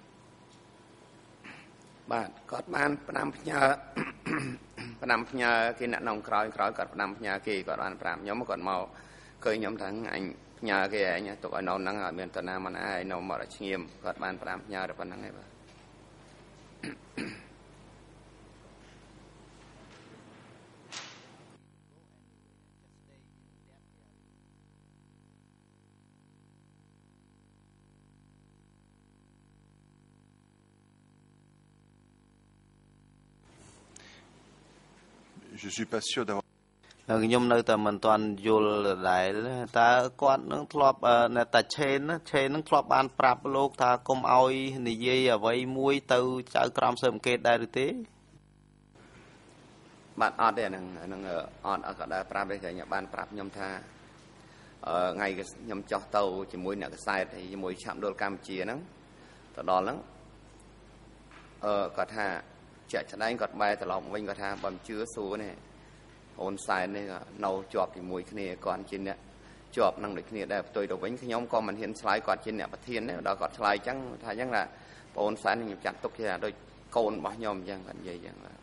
[SPEAKER 7] បាទគាត់បានផ្ដាំផ្ញើផ្ដាំផ្ញើគេអ្នកនងក្រោយក្រោយគាត់ផ្ដាំផ្ញើគេគាត់បានប្រាប់ខ្ញុំគាត់មកឃើញខ្ញុំថាអញផ្ញើគេឯងទុកឲ្យនៅហ្នឹងឲ្យមានតាណាមិនឯងនៅមកឲ្យស្ងៀមគាត់បានផ្ដាំផ្ញើតែប៉ុណ្្នឹងឯងបាទ
[SPEAKER 6] Je suis pas sûr d'avoir
[SPEAKER 7] ខ្ញុំនៅតែមិនទាន់យល់ដែរតើគាត់នឹងធ្លាប់តែឆេនឆេននឹងធ្លាប់បានប្រាប់លោកថាកុំឲ្យនិយាយអ្វីមួយទៅចៅក្រមស៊ើបអង្កេតដែរឬទេ
[SPEAKER 3] បាទអត់ទេហ្នឹងហ្នឹងអត់អត់ក៏ដែរប្រាប់ទេតែខ្ញុំបានប្រាប់ខ្ញុំថាថ្ងៃខ្ញុំចោះទៅជាមួយអ្នកកសែតហើយជាមួយឆាប់ដុលកម្ពុជាហ្នឹងទៅដល់ហ្នឹងអឺគាត់ថាជាក់ស្ដែងគាត់បែរត្រឡប់វិញគាត់ថាបើមិនជឿសួរនេះអូនសែននេះនៅជាប់ជាមួយគ្នាគាត់ជាអ្នកជាប់នឹងដូចគ្នាដែរផ្ទុយទៅវិញខ្ញុំក៏មិនហ៊ានឆ្លើយគាត់ជាអ្នកប្រធានដែរដល់គាត់ឆ្លើយអញ្ចឹងថាអញ្ចឹងថាបងអូនសែនខ្ញុំចាត់ទុកជាដូចកូនរបស់ខ្ញុំអញ្ចឹងគាត់និយាយអញ្ចឹងបាទ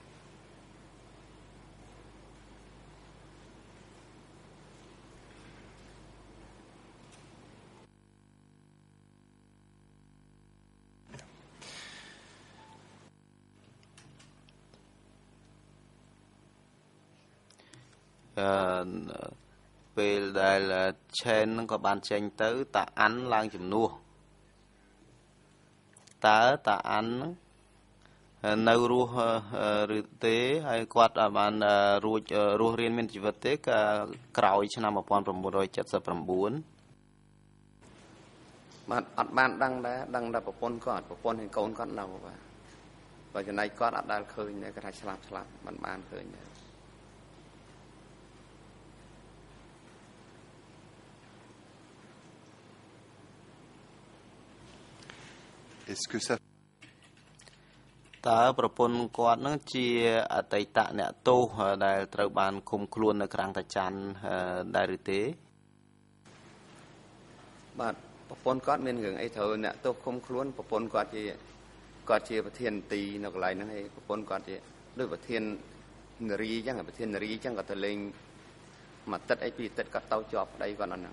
[SPEAKER 7] ពេលដែលឆេនហ្នឹងក៏បានចេញទៅតាអាន់ឡើងជំនួសតើតាអាន់នៅរស់ឬទេហើយគាត់បានរួចរស់រៀនមានជីវិតទេក៏ក្រោយឆ្នាំmột nghìn chín trăm七十chín
[SPEAKER 3] បាទអត់បានដឹងដែរដឹងតែប្រពន្ធគាត់ប្រពន្ធហើយកូនគាត់នៅបាទបើចំណែកគាត់អត់ដែលឃើញដែរគាត់ថាឆ្លាប់ឆ្លាប់មិនបានឃើញដែរ
[SPEAKER 6] Est-ce que ça
[SPEAKER 7] តើប្រពន្ធគាត់នឹងជាអតីតអ្នកទោសដែលត្រូវបានឃុំខ្លួននៅក្រាំងតាច័ន្ទដែរឬទេ
[SPEAKER 3] បាទប្រពន្ធគាត់មានរឿងអីត្រូវអ្នកទោសឃុំខ្លួនប្រពន្ធគាត់ជាគាត់ជាប្រធានទីនៅកន្លែងហ្នឹងហើយប្រពន្ធគាត់ជាដូចប្រធាននារីអញ្ចឹងប្រធាននារីអញ្ចឹងគាត់ទៅលេងមួយទឹកអីពីទឹកគាត់ទៅជាប់ប្តីគាត់អត់ហ្នឹង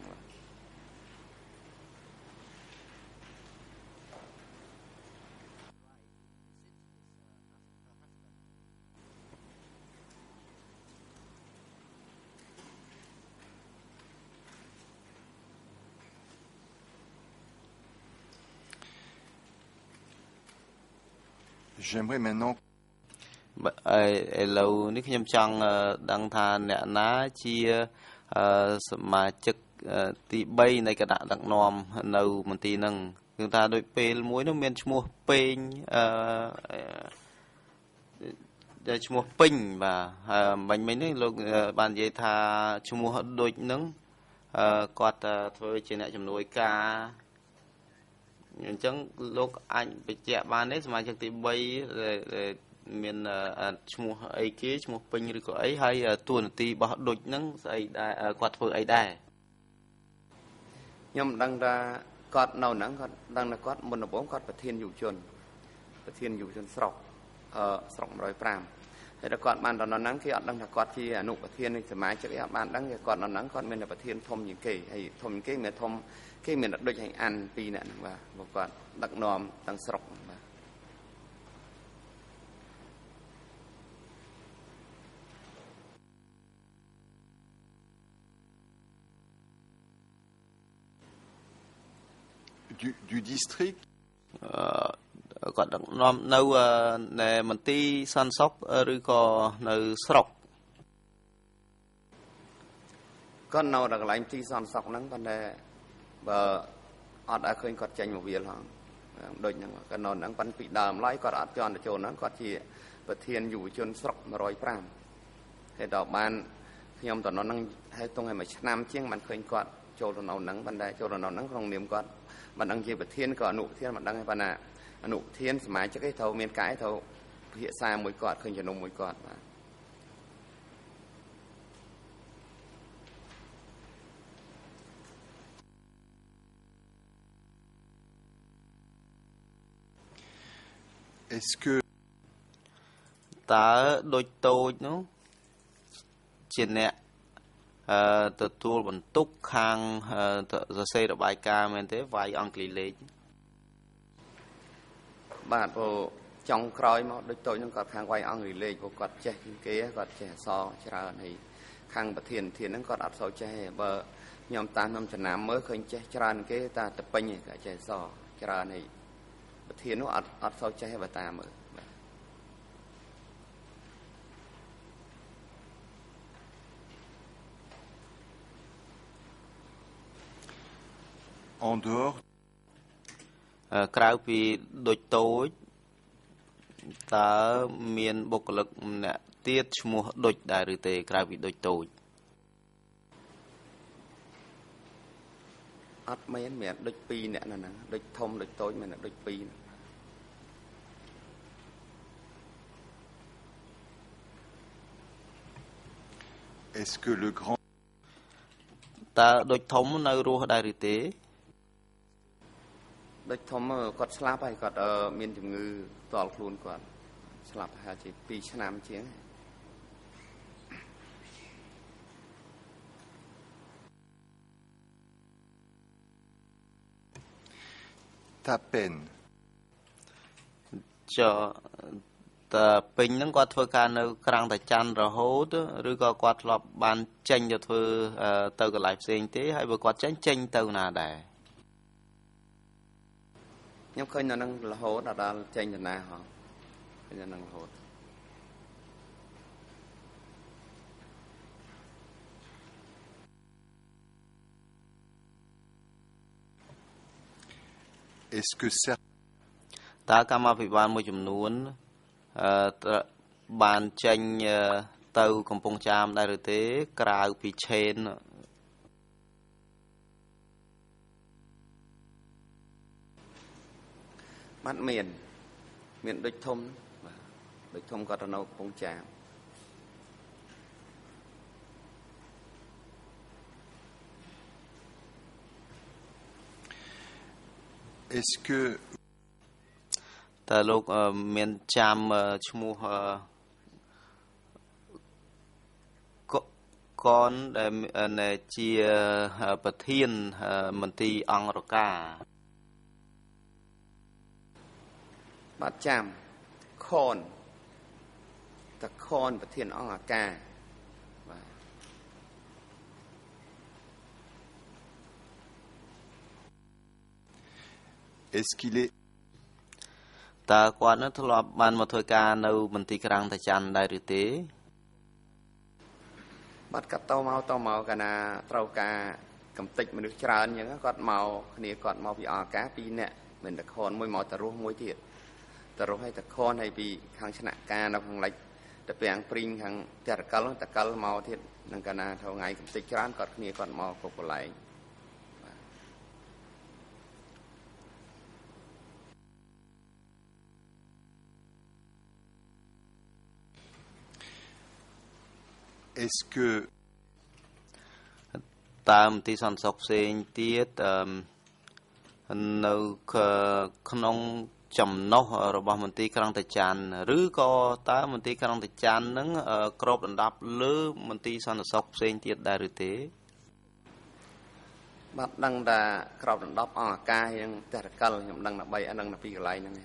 [SPEAKER 6] J'aimerais maintenant
[SPEAKER 7] ឥឡូវនេះខ្ញុំចង់ដឹងថាអ្នកណាជាសមាជិកទី3នៃគណៈដឹកនាំនៅមន្ទីរហ្នឹងគឺថាដូចពេលមួយនោះមានឈ្មោះពេញអឺឈ្មោះពេញបាទមិញមិញនេះលោកបាននិយាយថាឈ្មោះដូចហ្នឹងគាត់ធ្វើជាអ្នកជំនួយការអញ្ចឹងលោកអាចបញ្ជាក់បានទេសមាជិកទី3មានឈ្មោះអីគេឈ្មោះពេញឬក៏អីហើយតួនាទីរបស់ដូចហ្នឹងស្អីដែរគាត់ធ្វើអីដែរ
[SPEAKER 3] ខ្ញុំដឹងថាគាត់នៅហ្នឹងគាត់ដឹងថាគាត់មុនដំបូងគាត់ប្រធានយុវជនប្រធានយុវជនស្រុកអឺស្រុកmột không nămហើយដល់គាត់បានដល់ហ្នឹងគេអត់ដឹងថាគាត់ជាអនុប្រធាននៃសមាជិកអីអត់បានដឹងគេគាត់ដល់ហ្នឹងគាត់មានតែប្រធានធំជាងគេហើយធំជាងគេមានធំគេមានដូចឲ្យអានពីរនាក់ហ្នឹងបាទពួកគាត់ដឹកនាំទាំងស្រុកបាទ
[SPEAKER 6] du, du district
[SPEAKER 7] គាត់ដឹកនាំនៅនៅមន្ទីរសន្តិសុខឬក៏នៅស្រុក
[SPEAKER 3] គាត់នៅដល់កន្លែងទីសន្តិសុខហ្នឹងគាត់តែបើអត់ឲ្យឃើញគាត់ចេញមកវាលហ្នឹងដូចហ្នឹងគាត់នៅហ្នឹងប៉ុន្តែពីដើមឡើយគាត់អត់ជន់ទៅចូលហ្នឹងគាត់ជាប្រធានយុវជនស្រុកmột không nămហើយដល់បានខ្ញុំទៅនៅហ្នឹងហើយទងឲ្យមួយឆ្នាំជាងបានឃើញគាត់ចូលទៅនៅហ្នឹងប៉ុន្តែចូលទៅនៅហ្នឹងក្នុងនាមគាត់មិនដឹងជាប្រធានក៏អនុប្រធានមិនដឹងទេប៉ុន្តែអនុប្រធានសមាជិកឯងត្រូវមានកាយត្រូវពិភាក្សាមួយគាត់ឃើញជំនុំមួយគាត់បាទ
[SPEAKER 6] Est-ce que
[SPEAKER 7] តើដូចតូចនោះជាអ្នកអឺទទួលបន្ទុកខាងសរសេររបាយការណ៍មែនទេវាយអង់គ្លេសលេខ
[SPEAKER 3] បាទព្រោះចុងក្រោយមកដូចតូចហ្នឹងគាត់ខាងវាយអង់គ្លេសលេខព្រោះគាត់ចេះជាងគេគាត់ចេះអក្សរច្រើនហើយខាងប្រធានធានហ្នឹងគាត់អត់សូវចេះទេបើខ្ញុំតាមខ្ញុំចំណាំមើលឃើញចេះច្រើនគេតែតែពេញគាត់ចេះអក្សរច្រើនហើយប្រធាននោះអត់អត់សូវចេះទេបើតាមមើល
[SPEAKER 6] est-ce en dehors
[SPEAKER 7] Krau piដូចតូចតើមានបុគ្គលិកម្នាក់ទៀតឈ្មោះដូចដែរឬទេក្រៅពីដូចតូច
[SPEAKER 3] អត់មែនមានដូចពីរអ្នកណាហ្នឹងដូចធំដូចតូចមានដូចពីរ
[SPEAKER 6] est-ce que le grand
[SPEAKER 7] តើដូចធំនៅរស់ដែរឬទេ
[SPEAKER 3] ដូចធំគាត់ស្លាប់ហើយគាត់មានជំងឺផ្ទាល់ខ្លួនគាត់ស្លាប់ហើយជាពីរឆ្នាំជាង
[SPEAKER 6] ta peine
[SPEAKER 7] ចុះតើពេញហ្នឹងគាត់ធ្វើការនៅក្រាំងតាច័ន្ទរហូតឬក៏គាត់ធ្លាប់បានចេញទៅធ្វើទៅកន្លែងផ្សេងទេហើយបើគាត់ចេញចេញទៅណាដែរខ្ញុំឃើញនៅនឹងរហូតដល់ចេញទៅណាហ៎ឃើញនៅនឹងរហូត
[SPEAKER 6] est-ce que ça
[SPEAKER 7] តើកម្មាភិបាលមួយចំនួនអឺបានចេញទៅកំពង់ចាមដែរឬទេក្រៅពីឆេនបានមានមានដូចធំបាទដូចធំគាត់ទៅនៅកំពង់ចាម
[SPEAKER 6] est-ce que
[SPEAKER 7] តើលោកមានចាំឈ្មោះកនដែលជាប្រធានមន្ទីរអង្គរការបាទចាំខនតខនប្រធានអង្គរការបាទ
[SPEAKER 6] est-ce qu'il est
[SPEAKER 7] តើគាត់នឹងធ្លាប់បានមកធ្វើការនៅមន្ទីរក្រាំងតាច័ន្ទដែរឬទេបាទកាត់តមកតមកកាលណាត្រូវការកំតិចមនុស្សច្រើនអញ្ចឹងគាត់មកគ្នាគាត់មកពីអង្គការពីរនាក់មិនតែខនមួយមកតរោះមួយទៀតតរោះឲ្យតខនឲ្យពីខាងឆ្នាក់ការនៅខាងលិចទៅពាំងព្រីងខាងតរកលតកលមកទៀតនឹងកាលណាធ្វើថ្ងៃកំតិចច្រើនគាត់គ្នាគាត់មកគ្រប់កន្លែង
[SPEAKER 6] est-ce que
[SPEAKER 7] តើមន្ទីរសន្តិសុខផ្សេងទៀតនៅក្នុងចំណុះរបស់មន្ទីរក្រាំងតាច័ន្ទឬក៏តើមន្ទីរក្រាំងតាច័ន្ទនឹងក្របដណ្ដប់លើមន្ទីរសន្តិសុខផ្សេងទៀតដែរឬទេបាទដឹងថាក្របដណ្ដប់អង្គការយ៉ាងតរកលខ្ញុំដឹងដល់បីអានឹងពីកន្លែងហ្នឹង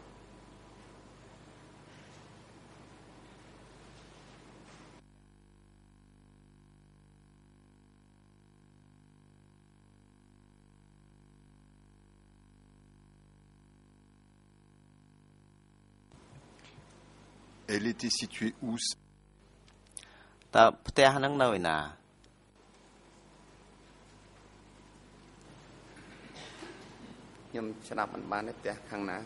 [SPEAKER 6] elle était située où
[SPEAKER 7] តើផ្ទះហ្នឹងនៅឯណាខ្ញុំស្ដាប់មិនបានទេផ្ទះខាងណា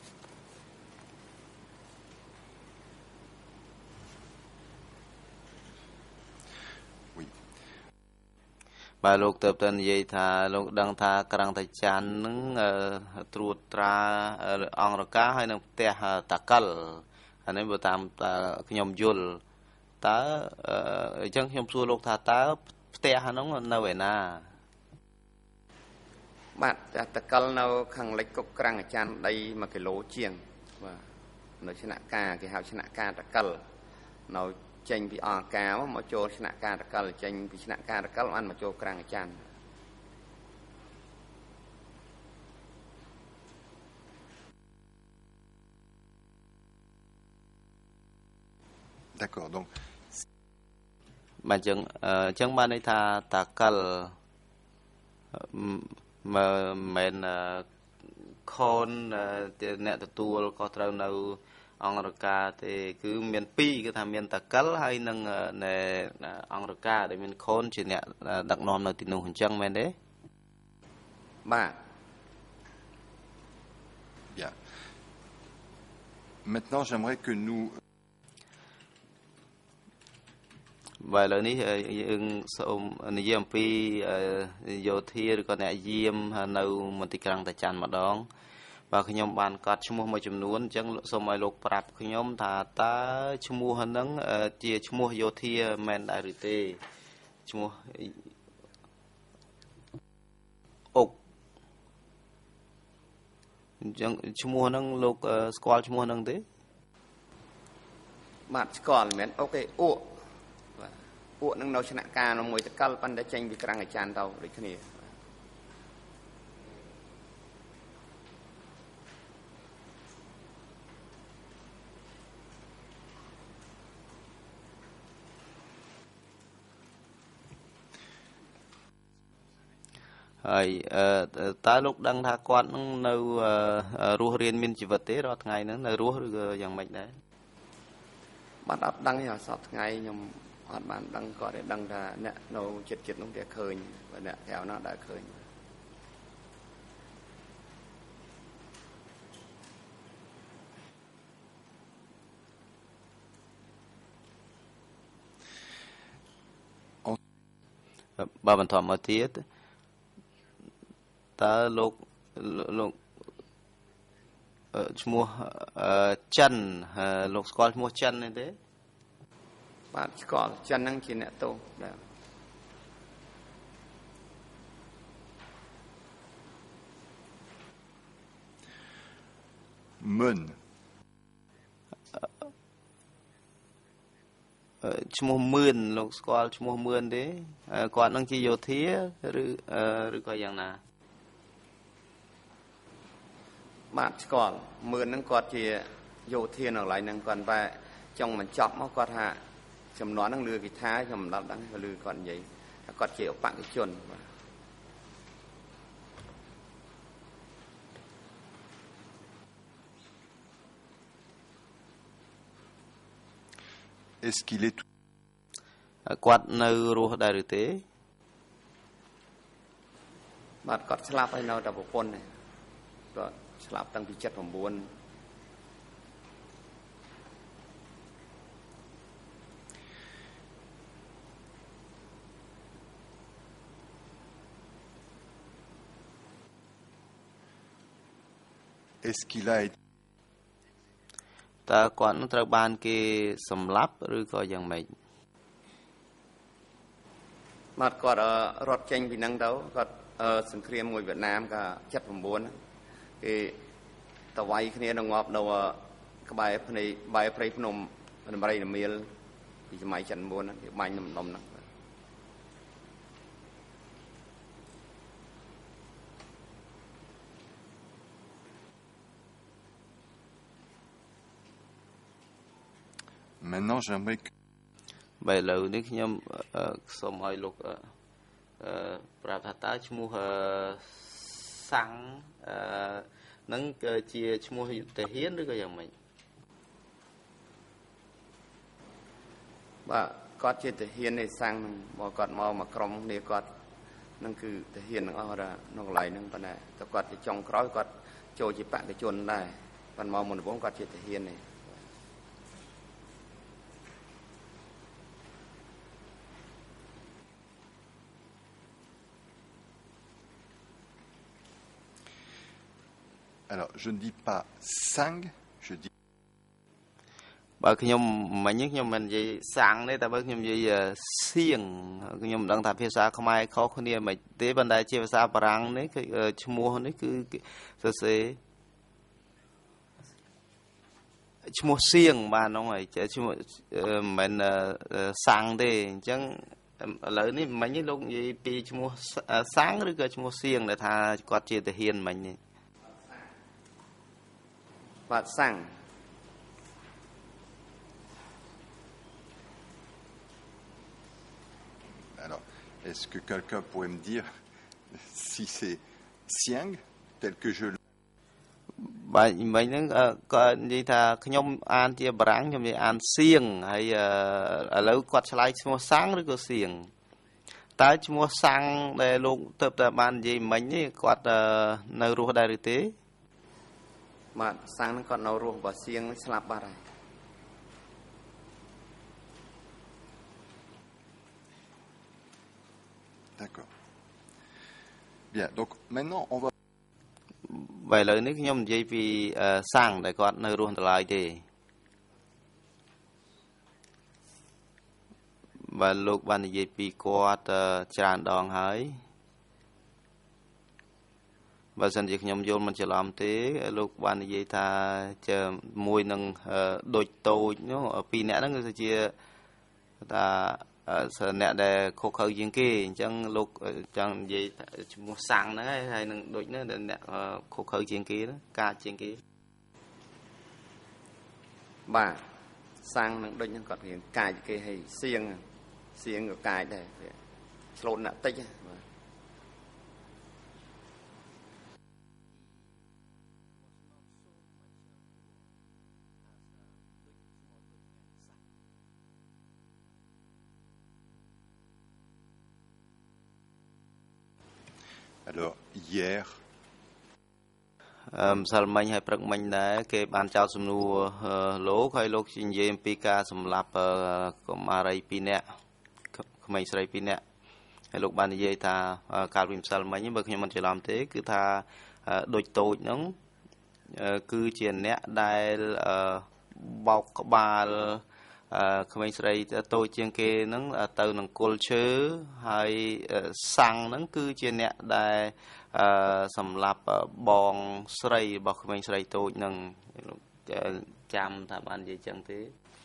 [SPEAKER 6] oui
[SPEAKER 7] បាទលោកទៅទៅនិយាយថាលោកដឹងថាក្រាំងតាច័ន្ទហ្នឹងត្រួតត្រាអង្គរការហើយនឹងផ្ទះតាកល អានេះបើតាមខ្ញុំយល់តើអញ្ចឹងខ្ញុំសួរលោកថាតើផ្ទះហ្នឹងនៅឯណាបាទតកលនៅខាងលិចគុកក្រាំងអាចារ្យដីមួយគីឡូជាងបាទនៅឆ្នាក់ការគេហៅឆ្នាក់ការតកលនៅចេញពីអង្គការមកចូលឆ្នាក់ការតកលចេញពីឆ្នាក់ការតកលបានមកចូលក្រាំងអាចារ្យ
[SPEAKER 6] d'accord donc
[SPEAKER 7] បាទអញ្ចឹងអញ្ចឹងបានន័យថាតាកលមិនមែនខនអ្នកទទួលក៏ត្រូវនៅអង្គរការទេគឺមានពីរគឺថាមានតាកលហើយនឹងអង្គរការដែលមានខនជាអ្នកដឹកនាំនៅទីនោះអញ្ចឹងមែនទេ
[SPEAKER 3] បាទ
[SPEAKER 6] Bien. Maintenant, j'aimerais que nous
[SPEAKER 7] បាទឥឡូវនេះយើងសូមនិយាយអំពីយោធាឬក៏អ្នកយាមនៅមន្ទីរក្រាំងតាច័ន្ទម្ដងបាទខ្ញុំបានកត់ឈ្មោះមួយចំនួនអញ្ចឹងសូមឲ្យលោកប្រាប់ខ្ញុំថាតើឈ្មោះហ្នឹងជាឈ្មោះយោធាមែនដែរឬទេឈ្មោះអុកអញ្ចឹងឈ្មោះហ្នឹងលោកស្គាល់ឈ្មោះហ្នឹងទេ
[SPEAKER 3] បាទស្គាល់មែនអូខេអ៊ូពួកនឹងនៅឆ្នាក់ការនៅមួយតកលប៉ុន្តែចេញពីក្រាំងអាចារ្យទៅដូចគ្នា
[SPEAKER 7] ហើយតើលោកដឹងថាគាត់នឹងនៅរស់រៀនមានជីវិតទេរាល់ថ្ងៃហ្នឹងនៅរស់ឬក៏យ៉ាងម៉េចដែរ
[SPEAKER 3] បាទអត់ដឹងទេសប្តាហ៍ថ្ងៃខ្ញុំអត់បានដឹងគាត់ទេដឹងថាអ្នកនៅចិត្តចិត្តនោះគេឃើញអ្នកក្រៅនោះដែរឃើញ
[SPEAKER 7] បាទបន្តមកទៀតតើលោកលោកឈ្មោះចិនលោកស្គាល់ឈ្មោះចិនទេ
[SPEAKER 3] បាទស្គាល់ចិនហ្នឹងជាអ្នកទោសដែរ
[SPEAKER 6] Mun
[SPEAKER 7] ឈ្មោះមឿនលោកស្គាល់ឈ្មោះមឿនទេគាត់នឹងជាយោធាឬឬក៏យ៉ាងណា
[SPEAKER 3] បាទស្គាល់មឿនហ្នឹងគាត់ជាយោធានៅកន្លែងហ្នឹងគាត់បែរចង់បញ្ចប់មកគាត់ថាចំនួនហ្នឹងលឺគេថាខ្ញុំមិនដល់ដឹងលឺគាត់និយាយថាគាត់ជាឧបកជនបាទ
[SPEAKER 6] Est-ce qu'il est
[SPEAKER 7] គាត់នៅរស់ដែរឬទេ
[SPEAKER 3] បាទគាត់ស្លាប់ហើយនៅតែប្រពន្ធនេះគាត់ស្លាប់តាំងពីเจ็ดสิบเก้า
[SPEAKER 6] Est-ce qu'il a été
[SPEAKER 7] តើគាត់នឹងត្រូវបានគេសម្លាប់ឬក៏យ៉ាងម៉េច
[SPEAKER 3] បាទគាត់រត់ចេញពីហ្នឹងទៅគាត់សង្គ្រាមមួយវៀតណាមក៏เจ็ดสิบเก้าគេតវាយគ្នានៅងាប់នៅក្បែរភ្នែកបែរព្រៃភ្នំដំរីនមៀលពីសម័យเจ็ดสิบเก้าហ្នឹងគេបាញ់នំនំហ្នឹង
[SPEAKER 6] Maintenant, j'aimerais que
[SPEAKER 7] បែរឥឡូវនេះខ្ញុំសូមឲ្យលោកប្រាប់ថាតើឈ្មោះសាំងនឹងជាឈ្មោះទាហានឬក៏យ៉ាងម៉េច
[SPEAKER 3] បាទគាត់ជាទាហាននៃសាំងហ្នឹងមកគាត់មកមកក្រុមគ្នាគាត់ហ្នឹងគឺទាហានទាំងអស់នៅកន្លែងហ្នឹងប៉ុន្តែតែគាត់ជាចុងក្រោយគាត់ចូលជាបកជនដែរប៉ុន្តែមកមុនដំបូងគាត់ជាទាហាននេះ
[SPEAKER 6] Alors, je ne dis pas sang, je dis
[SPEAKER 7] បើខ្ញុំមិញខ្ញុំមិននិយាយសាំងទេតែបើខ្ញុំនិយាយសៀងខ្ញុំមិនដឹងថាភាសាខ្មែរខុសគ្នាមិនទេប៉ុន្តែជាភាសាបារាំងនេះគឺឈ្មោះនេះគឺសរសេរឈ្មោះសៀងបាទហ្នឹងហើយឈ្មោះមិនមែនសាំងទេអញ្ចឹងឥឡូវនេះមិញនេះលោកនិយាយពីឈ្មោះសាំងឬក៏ឈ្មោះសៀងដែលថាគាត់ជាទាហានមិញនេះ
[SPEAKER 3] បាទសាំង
[SPEAKER 6] Alors, est-ce que quelqu'un pourrait me dire si c'est Siang tel que je le
[SPEAKER 7] បាទមិញហ្នឹងគាត់និយាយថាខ្ញុំអានជាបារាំងខ្ញុំនិយាយអានសៀងហើយឥឡូវគាត់ឆ្លើយឈ្មោះសាំងឬក៏សៀងតើឈ្មោះសាំងដែលលោកទៅតែបាននិយាយមិញនេះគាត់នៅរស់ដែរឬទេ
[SPEAKER 3] បាទសាំងហ្នឹងគាត់នៅរស់បើសៀងស្លាប់បាត់ហើយ
[SPEAKER 6] D'accord. Bien, donc maintenant on va
[SPEAKER 7] បើឥឡូវនេះខ្ញុំនិយាយពីសាំងដែលគាត់នៅរស់ដល់ហើយទេបើលោកបាននិយាយពីគាត់ច្រើនដងហើយបើសិនជាខ្ញុំយល់មិនច្រឡំទេលោកបាននិយាយថាជាមួយនឹងដូចតូចនោះពីរអ្នកហ្នឹងគឺជាថាអ្នកដែលខុសខើជាងគេអញ្ចឹងលោកចង់និយាយឈ្មោះសាំងហ្នឹងហើយនឹងដូចនេះអ្នកខុសខើជាងគេកាចជាងគេ
[SPEAKER 3] បាទសាំងនឹងដូចហ្នឹងគាត់រៀងកាចគេហើយសៀងសៀងក៏កាចដែរឆ្លូតអ្នកតិចបាទ
[SPEAKER 6] Alors, hier,
[SPEAKER 7] អឺម្សិលមិញហើយព្រឹកមិញដែរគេបានចោទសំណួរលោកហើយលោកនិយាយអំពីការសម្លាប់កុមារីពីរនាក់ក្មេងស្រីពីរនាក់ហើយលោកបាននិយាយថាកាលពីម្សិលមិញបើខ្ញុំមិនច្រឡំទេគឺថាដូចតូចហ្នឹងគឺជាអ្នកដែលបោកក្បាលក្មេងស្រីតូចជាងគេហ្នឹងទៅនឹងគល់ឈើហើយសាំងហ្នឹងគឺជាអ្នកដែលសម្រាប់បងស្រីរបស់ក្មេងស្រីតូចហ្នឹងចាំថាបាននិយាយចឹងទេ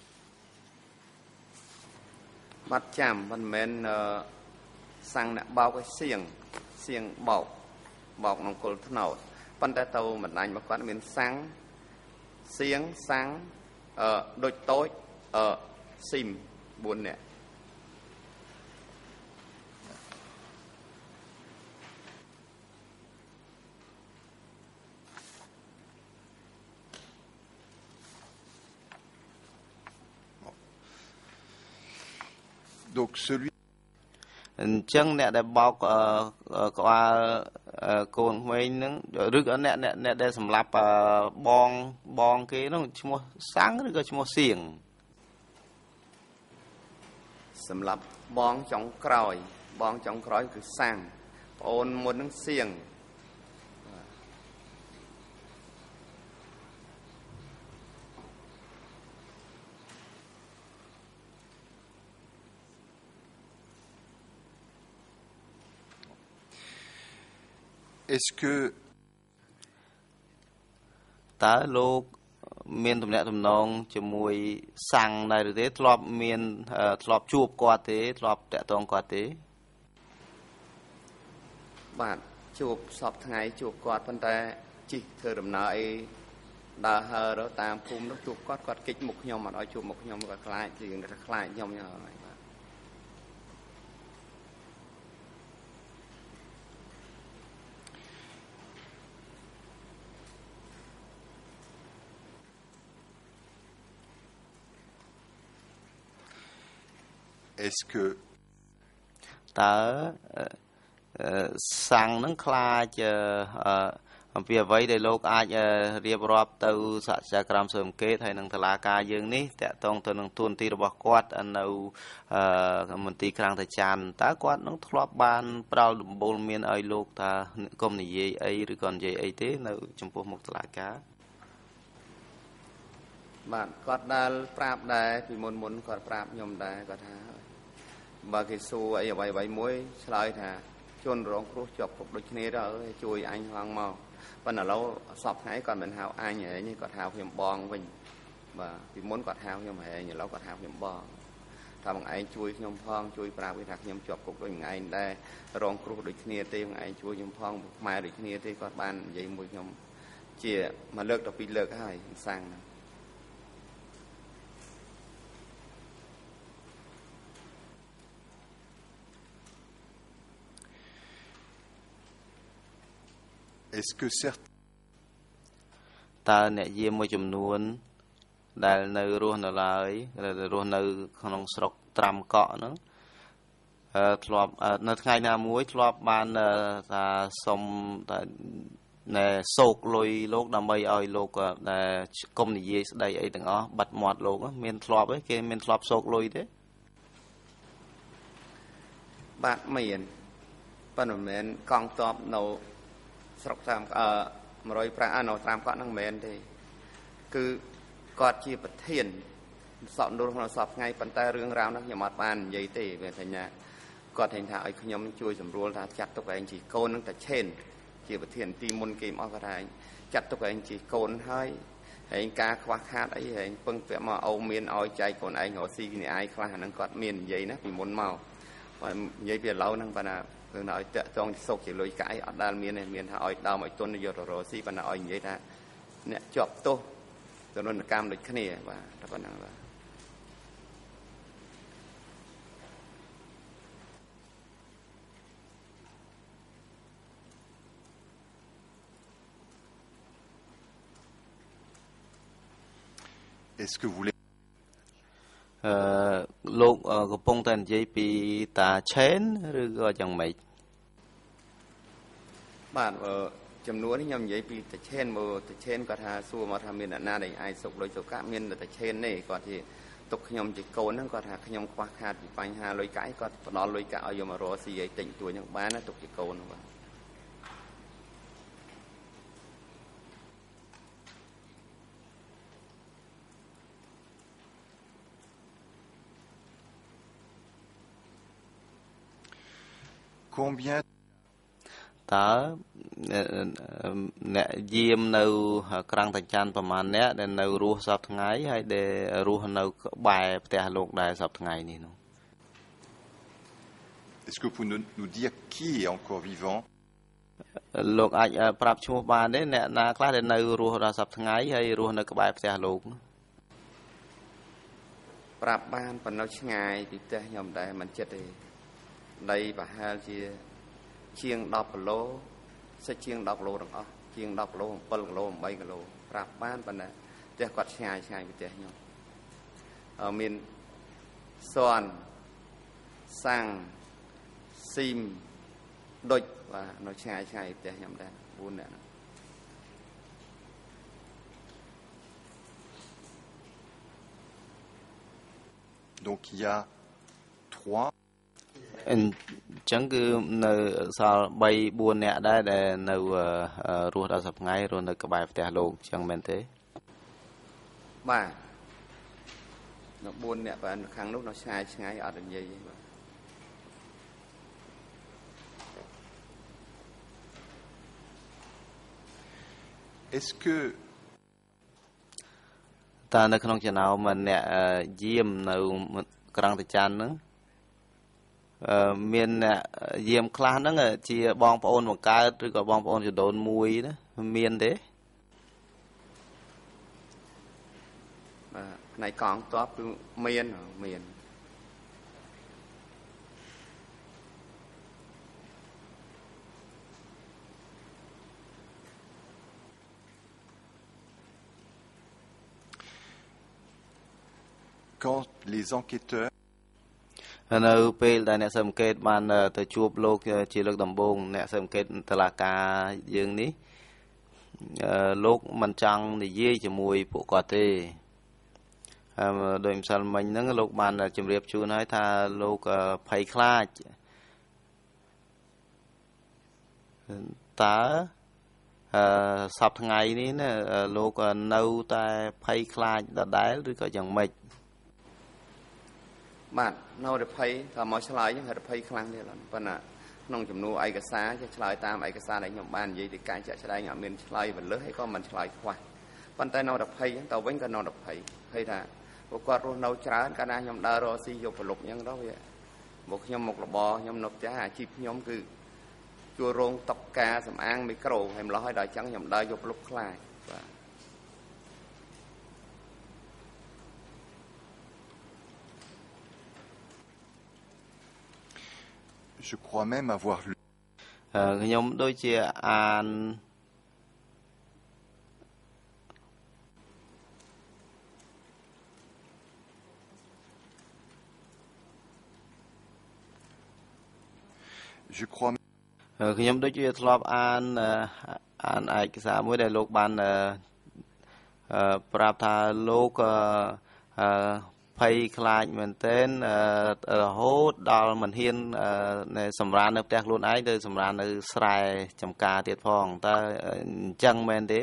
[SPEAKER 3] បាត់ចាំមិនមែនសាំងអ្នកបោកឲ្យសៀងសៀងបោកបោកក្នុងគល់ថ្នោតប៉ុន្តែទៅបណ្ដាញរបស់គាត់មានសាំងសៀងសាំងអឺដូចតូចអឺស៊ីមបួននាក់
[SPEAKER 6] donc celui
[SPEAKER 7] អញ្ចឹងអ្នកដែលបោកក្បាលកូនក្មេងហ្នឹងឬក៏អ្នកអ្នកអ្នកដែលសម្លាប់បងបងគេហ្នឹងឈ្មោះសាំងឬក៏ឈ្មោះសៀង
[SPEAKER 3] សម្រាប់បងចុងក្រោយបងចុងក្រោយគឺសាំងប្អូនមុនហ្នឹងសៀង
[SPEAKER 6] est-ce que
[SPEAKER 7] តើលោកមានទំនាក់ទំនងជាមួយសាំងដែរឬទេធ្លាប់មានធ្លាប់ជួបគាត់ទេធ្លាប់តាក់ទងគាត់ទេ
[SPEAKER 3] បាទជួបសពថ្ងៃជួបគាត់ប៉ុន្តែជីកធ្វើដំណើរអីដើរហើរតាមភូមិនោះជួបគាត់គាត់គេចមុខខ្ញុំអត់ឲ្យជួបមុខខ្ញុំគាត់ខ្លាចជាងថាខ្លាចខ្ញុំហ្នឹងហើយបាទ
[SPEAKER 6] est-ce que
[SPEAKER 7] តើសាំងហ្នឹងខ្លាចអំពីអ្វីដែលលោកអាចរៀបរាប់ទៅសហជីវកម្មសើមកេតហើយនឹងតុលាការយើងនេះតាក់ទងទៅនឹងទួនាទីរបស់គាត់នៅមន្ទីរក្រាំងតាចាន់តើគាត់នឹងធ្លាប់បានប្រោលដំបូលមានឲ្យលោកថាកុំនិយាយអីឬក៏និយាយអីទេនៅចំពោះមុខតុលាការ
[SPEAKER 3] បាទគាត់ដែលប្រាប់ដែរពីមុនមុនគាត់ប្រាប់ខ្ញុំដែរគាត់ថាបើគេសួរអីអ្វីអ្វីមួយឆ្លើយថាជនរងគ្រោះជាប់គុកដូចគ្នាទៅជួយអញហងមកប៉ុន្តែឥឡូវសពថ្ងៃគាត់មិនហៅអញហែងគាត់ហៅខ្ញុំបងវិញបាទពីមុនគាត់ហៅខ្ញុំហែងឥឡូវគាត់ហៅខ្ញុំបងថាបងឯងជួយខ្ញុំផងជួយប្រាប់គេថាខ្ញុំជាប់គុកដូចបងឯងដែររងគ្រោះដូចគ្នាទេបងឯងជួយខ្ញុំផងខ្មែរដូចគ្នាទេគាត់បាននិយាយមួយខ្ញុំជាមួយលើកទៅពីរលើកហើយសាំង
[SPEAKER 6] est-ce que certains
[SPEAKER 7] តើអ្នកយាមមួយចំនួនដែលនៅរស់នៅឡើយរស់នៅក្នុងស្រុកត្រាំកក់ហ្នឹងធ្លាប់នៅថ្ងៃណាមួយធ្លាប់បានថាសុំតែណែសោកលុយលោកដើម្បីឲ្យលោកដែលគុំនិយាយស្ដីអីទាំងអស់បាត់មាត់លោកមានធ្លាប់ទេគេមានធ្លាប់សោកលុយទេ
[SPEAKER 3] បាទមានប៉ុន្តែមិនមែនកងទ័ពនៅស្រុកតាមអឺ105អានៅតាមកក់ហ្នឹងមិនមែនទេគឺគាត់ជាប្រធានសពនោះក្នុងសពថ្ងៃប៉ុន្តែរឿងរ៉ាវហ្នឹងខ្ញុំអត់បាននិយាយទេវាថាញ៉ាគាត់ថាឲ្យខ្ញុំជួយសម្រួលថាចាត់ទុកឯងជាកូនហ្នឹងតែឆេនជាប្រធានទីមុនគេមកគាត់ថាចាត់ទុកឯងជាកូនហើយឯងការខ្វះខាតអីឯងពឹងពាក់មកអូមានឲ្យចែកកូនឯងរកស៊ីគ្នាឯងខ្លះអាហ្នឹងគាត់មាននិយាយណាពីមុនមកបើនិយាយពីឥឡូវហ្នឹងបើណាគឺឲ្យតាក់ទងសុកជាលុយកាក់អីអត់ដែលមានទេមានថាឲ្យដើមឲ្យទុនយកទៅរកស៊ីបើណាឲ្យនិយាយថាអ្នកជាប់ទោសទរណកម្មដូចគ្នាបាទតែប៉ុណ្ណឹងបាទ
[SPEAKER 6] Est-ce que vous voulez
[SPEAKER 7] អឺលោកកំពុងតែនិយាយពីតាឆេនឬក៏យ៉ាងម៉េច
[SPEAKER 3] បាទចំនួននេះខ្ញុំនិយាយពីតាឆេនមើលតាឆេនគាត់ថាសួរមកថាមានអ្នកណាដែលអាចសុកលុយសុកកាក់មានតាឆេនទេគាត់ជាទុកខ្ញុំជាកូនហ្នឹងគាត់ថាខ្ញុំខ្វះខាតពីបញ្ហាលុយកាក់គាត់ផ្ដល់លុយកាក់ឲ្យយកមករកស៊ីឲ្យទិញទួយហ្នឹងបានណាទុកជាកូនហ្នឹងបាទ
[SPEAKER 6] combien
[SPEAKER 7] តើអ្នកយាមនៅក្រាំងតាចាន់ប្រហែលអ្នកដែលនៅរស់សពថ្ងៃហើយដែលរស់នៅក្បែរផ្ទះលោកដែរសពថ្ងៃនេះនោះ
[SPEAKER 6] Est-ce que vous pouvez nous dire qui est encore vivant
[SPEAKER 7] លោកអាចប្រាប់ឈ្មោះបានទេអ្នកណាខ្លះដែលនៅរស់ដល់សពថ្ងៃហើយរស់នៅក្បែរផ្ទះលោក
[SPEAKER 3] ប្រាប់បានប៉ុន្តែឆ្ងាយពីផ្ទះខ្ញុំដែរមិនចិត្តទេដីប្រហែលជាជាង10គីឡូសិចជាង10គីឡូទាំងអស់ជាង10គីឡូ7គីឡូ8គីឡូប្រាប់បានប៉ុន្តែផ្ទះគាត់ឆ្ងាយឆ្ងាយពីផ្ទះខ្ញុំមានសនសាំងស៊ីមដុចបាទនៅឆ្ងាយឆ្ងាយផ្ទះខ្ញុំដែរ4នាក់
[SPEAKER 6] Donc il y a trois
[SPEAKER 7] អញ្ចឹងគឺនៅសល់3 4នាក់ដែរដែលនៅរស់ដល់សប្តាហ៍ថ្ងៃរស់នៅក្បែរផ្ទះលោកអញ្ចឹងមែនទេបាទនៅ4នាក់បែរខាងនោះនៅឆ្ងាយឆ្ងាយអត់និយាយទេបាទ
[SPEAKER 6] Est-ce que
[SPEAKER 7] តើនៅក្នុងចំណោមអ្នកយាមនៅក្រាំងតាចាន់ហ្នឹងមានអ្នកយាមខ្លះហ្នឹងជាបងប្អូនបង្កើតឬក៏បងប្អូនចដូនមួយណាមានទេបាទផ្នែកកងទ័ពគឺមានមាន
[SPEAKER 6] quand les enquêteurs
[SPEAKER 7] នៅពេលដែលអ្នកស៊ើបអង្កេតបានទៅជួបលោកជាលើកដំបូងអ្នកស៊ើបអង្កេតតុលាការយើងនេះលោកមិនចង់និយាយជាមួយពួកគាត់ទេដោយម្សិលមិញហ្នឹងលោកបានជម្រាបជូនហើយថាលោកភ័យខ្លាចតើសប្តាហ៍ថ្ងៃនេះណាលោកនៅតែភ័យខ្លាចដដែលឬក៏យ៉ាងម៉េច បាទនៅតែភ័យថាមកឆ្លើយហ្នឹងហៅថាភ័យខ្លាំងទៀតប៉ុន្តែក្នុងចំនួនឯកសារចេះឆ្លើយតាមឯកសារដែលខ្ញុំបាននិយាយពីការចាក់ឆ្លែងអត់មានឆ្លើយបលឹះហើយក៏មិនឆ្លើយខ្វះប៉ុន្តែនៅតែភ័យទៅវិញក៏នៅតែភ័យភ័យថាពួកគាត់រស់នៅច្រើនកាលណាខ្ញុំដើររកស៊ីយកប្រលប់អញ្ចឹងទៅវាមកខ្ញុំមករបរខ្ញុំនៅផ្ទះអាជីពខ្ញុំគឺជួររោងតុកការសម្អាងមីក្រូហើយម្ល៉េះហើយដល់អញ្ចឹងខ្ញុំដើរយកប្រលប់ខ្លាចបាទ
[SPEAKER 6] Je crois même avoir lu
[SPEAKER 7] ខ្ញុំដូចជាអាន
[SPEAKER 6] à je crois
[SPEAKER 7] ខ្ញុំដូចជាធ្លាប់អានអានឯកសារមួយដែលលោកបានប្រាប់ថាលោកភ័យខ្លាចមែនទែនរហូតដល់មិនហ៊ានសម្រាននៅផ្ទះខ្លួនឯងទៅសម្រាននៅស្រែចំការទៀតផងតើអញ្ចឹងមែនទេ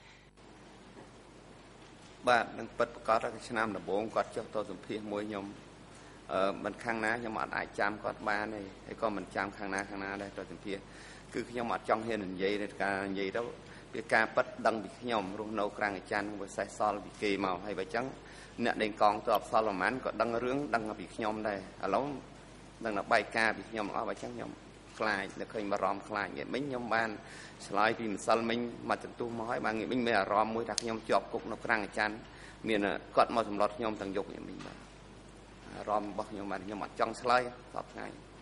[SPEAKER 3] បាទនឹងពិតប្រកបថាឆ្នាំដំបូងគាត់ចុះទៅសម្ភាសមួយខ្ញុំអឺមិនខាងណាខ្ញុំអត់អាចចាំគាត់បានទេហើយក៏មិនចាំខាងណាខាងណាដែរទៅសម្ភាសគឺខ្ញុំអត់ចង់ហ៊ាននិយាយនៅការនិយាយទៅវាការពិតដឹងពីខ្ញុំរស់នៅក្រាំងអាចារ្យនឹងវាសេះសល់ពីគេមកហើយបើអញ្ចឹងអ្នកដេញកងទៅអបសល់ប្រហែលក៏ដឹងរឿងដឹងពីខ្ញុំដែរឥឡូវដឹងតែបែកការពីខ្ញុំអស់បើអញ្ចឹងខ្ញុំខ្លាចតែឃើញបារម្ភខ្លាចងាយមិញខ្ញុំបានឆ្លើយពីម្សិលមិញមកចន្ទុះមកហើយបានងាយមិញមានអារម្មណ៍មួយថាខ្ញុំជាប់គុកនៅក្រាំងអាចារ្យមានគាត់មកសម្លុតខ្ញុំទាំងយប់ងាយមិញបាទអារម្មណ៍របស់ខ្ញុំបាទខ្ញុំអត់ចង់ឆ្លើយសពថ្ងៃ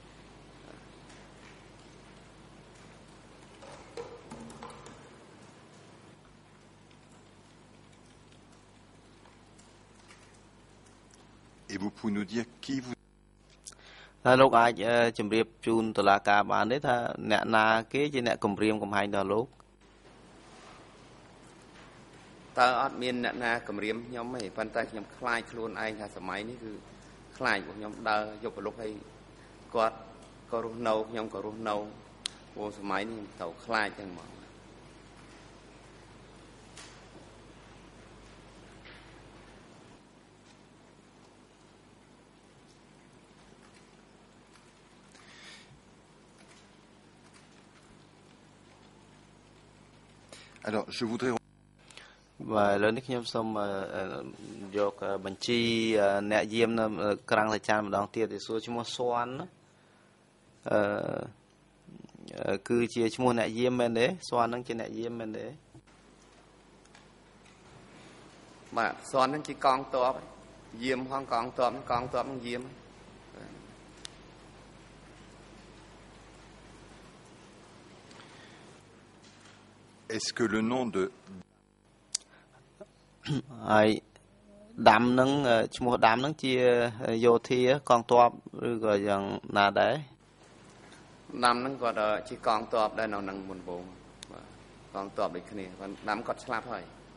[SPEAKER 6] Et vous pouvez nous dire qui vous
[SPEAKER 7] ថាលោកអាចជម្រាបជូនតុលាការបានទេថាអ្នកណាគេជាអ្នកគម្រាមកំហែងដល់លោកតើអត់មានអ្នកណាគម្រាមខ្ញុំទេប៉ុន្តែខ្ញុំខ្លាចខ្លួនឯងថាសម័យនេះគឺខ្លាចរបស់ខ្ញុំដើរយកប្រលុបឲ្យគាត់ក៏រស់នៅខ្ញុំក៏រស់នៅព្រោះសម័យនេះខ្ញុំទៅខ្លាចចឹងមក
[SPEAKER 6] Alors, je voudrais
[SPEAKER 7] បាទឥឡូវនេះខ្ញុំសូមយកបញ្ជីអ្នកយាមនៅក្រាំងតាចានម្ដងទៀតសួរឈ្មោះស៊ន់អឺគឺជាឈ្មោះអ្នកយាមមែនទេស៊ន់ហ្នឹងជាអ្នកយាមមែនទេបាទស៊ន់ហ្នឹងជាកងទ័ពយាមហងកងទ័ពកងទ័ពហ្នឹងយាម
[SPEAKER 6] Est-ce que le nom de
[SPEAKER 7] ហើយដាំហ្នឹងឈ្មោះដាំហ្នឹងជាយោធាកងទ័ពឬក៏យ៉ាងណាដែរដាំហ្នឹងគាត់ជាកងទ័ពដែរនៅនឹងមុនបងកងទ័ពដូចគ្នាគាត់ដាំគាត់ឆ្លាប់ហើយ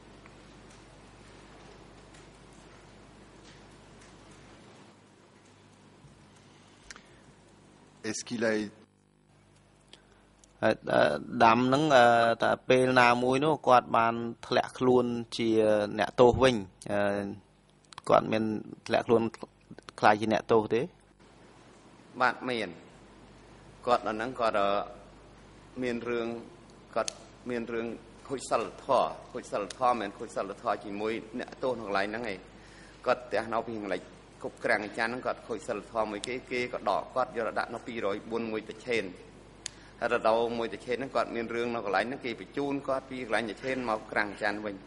[SPEAKER 6] Est-ce qu'il a été
[SPEAKER 7] ដាំហ្នឹងតែពេលណាមួយនោះគាត់បានធ្លាក់ខ្លួនជាអ្នកទោសវិញគាត់មានធ្លាក់ខ្លួនខ្លាចជាអ្នកទោសទេបាទមានគាត់ដល់ហ្នឹងគាត់មានរឿងគាត់មានរឿងខូចសិលធម៌ខូចសិលធម៌មិនខូចសិលធម៌ជាមួយអ្នកទោសនៅកន្លែងហ្នឹងឯងគាត់ផ្ទះនៅពីកន្លែងគប់ក្រាំងអាចារ្យហ្នឹងគាត់ខូចសិលធម៌មួយគេគេក៏ដកគាត់យកដាក់នៅtwo oh fourមួយតាឆេន ហើយដល់មួយតាឆេនហ្នឹងគាត់មានរឿងនៅកន្លែងហ្នឹងគេបញ្ជូនគាត់ពីកន្លែងតាឆេនមកក្រាំងចាន់វិញ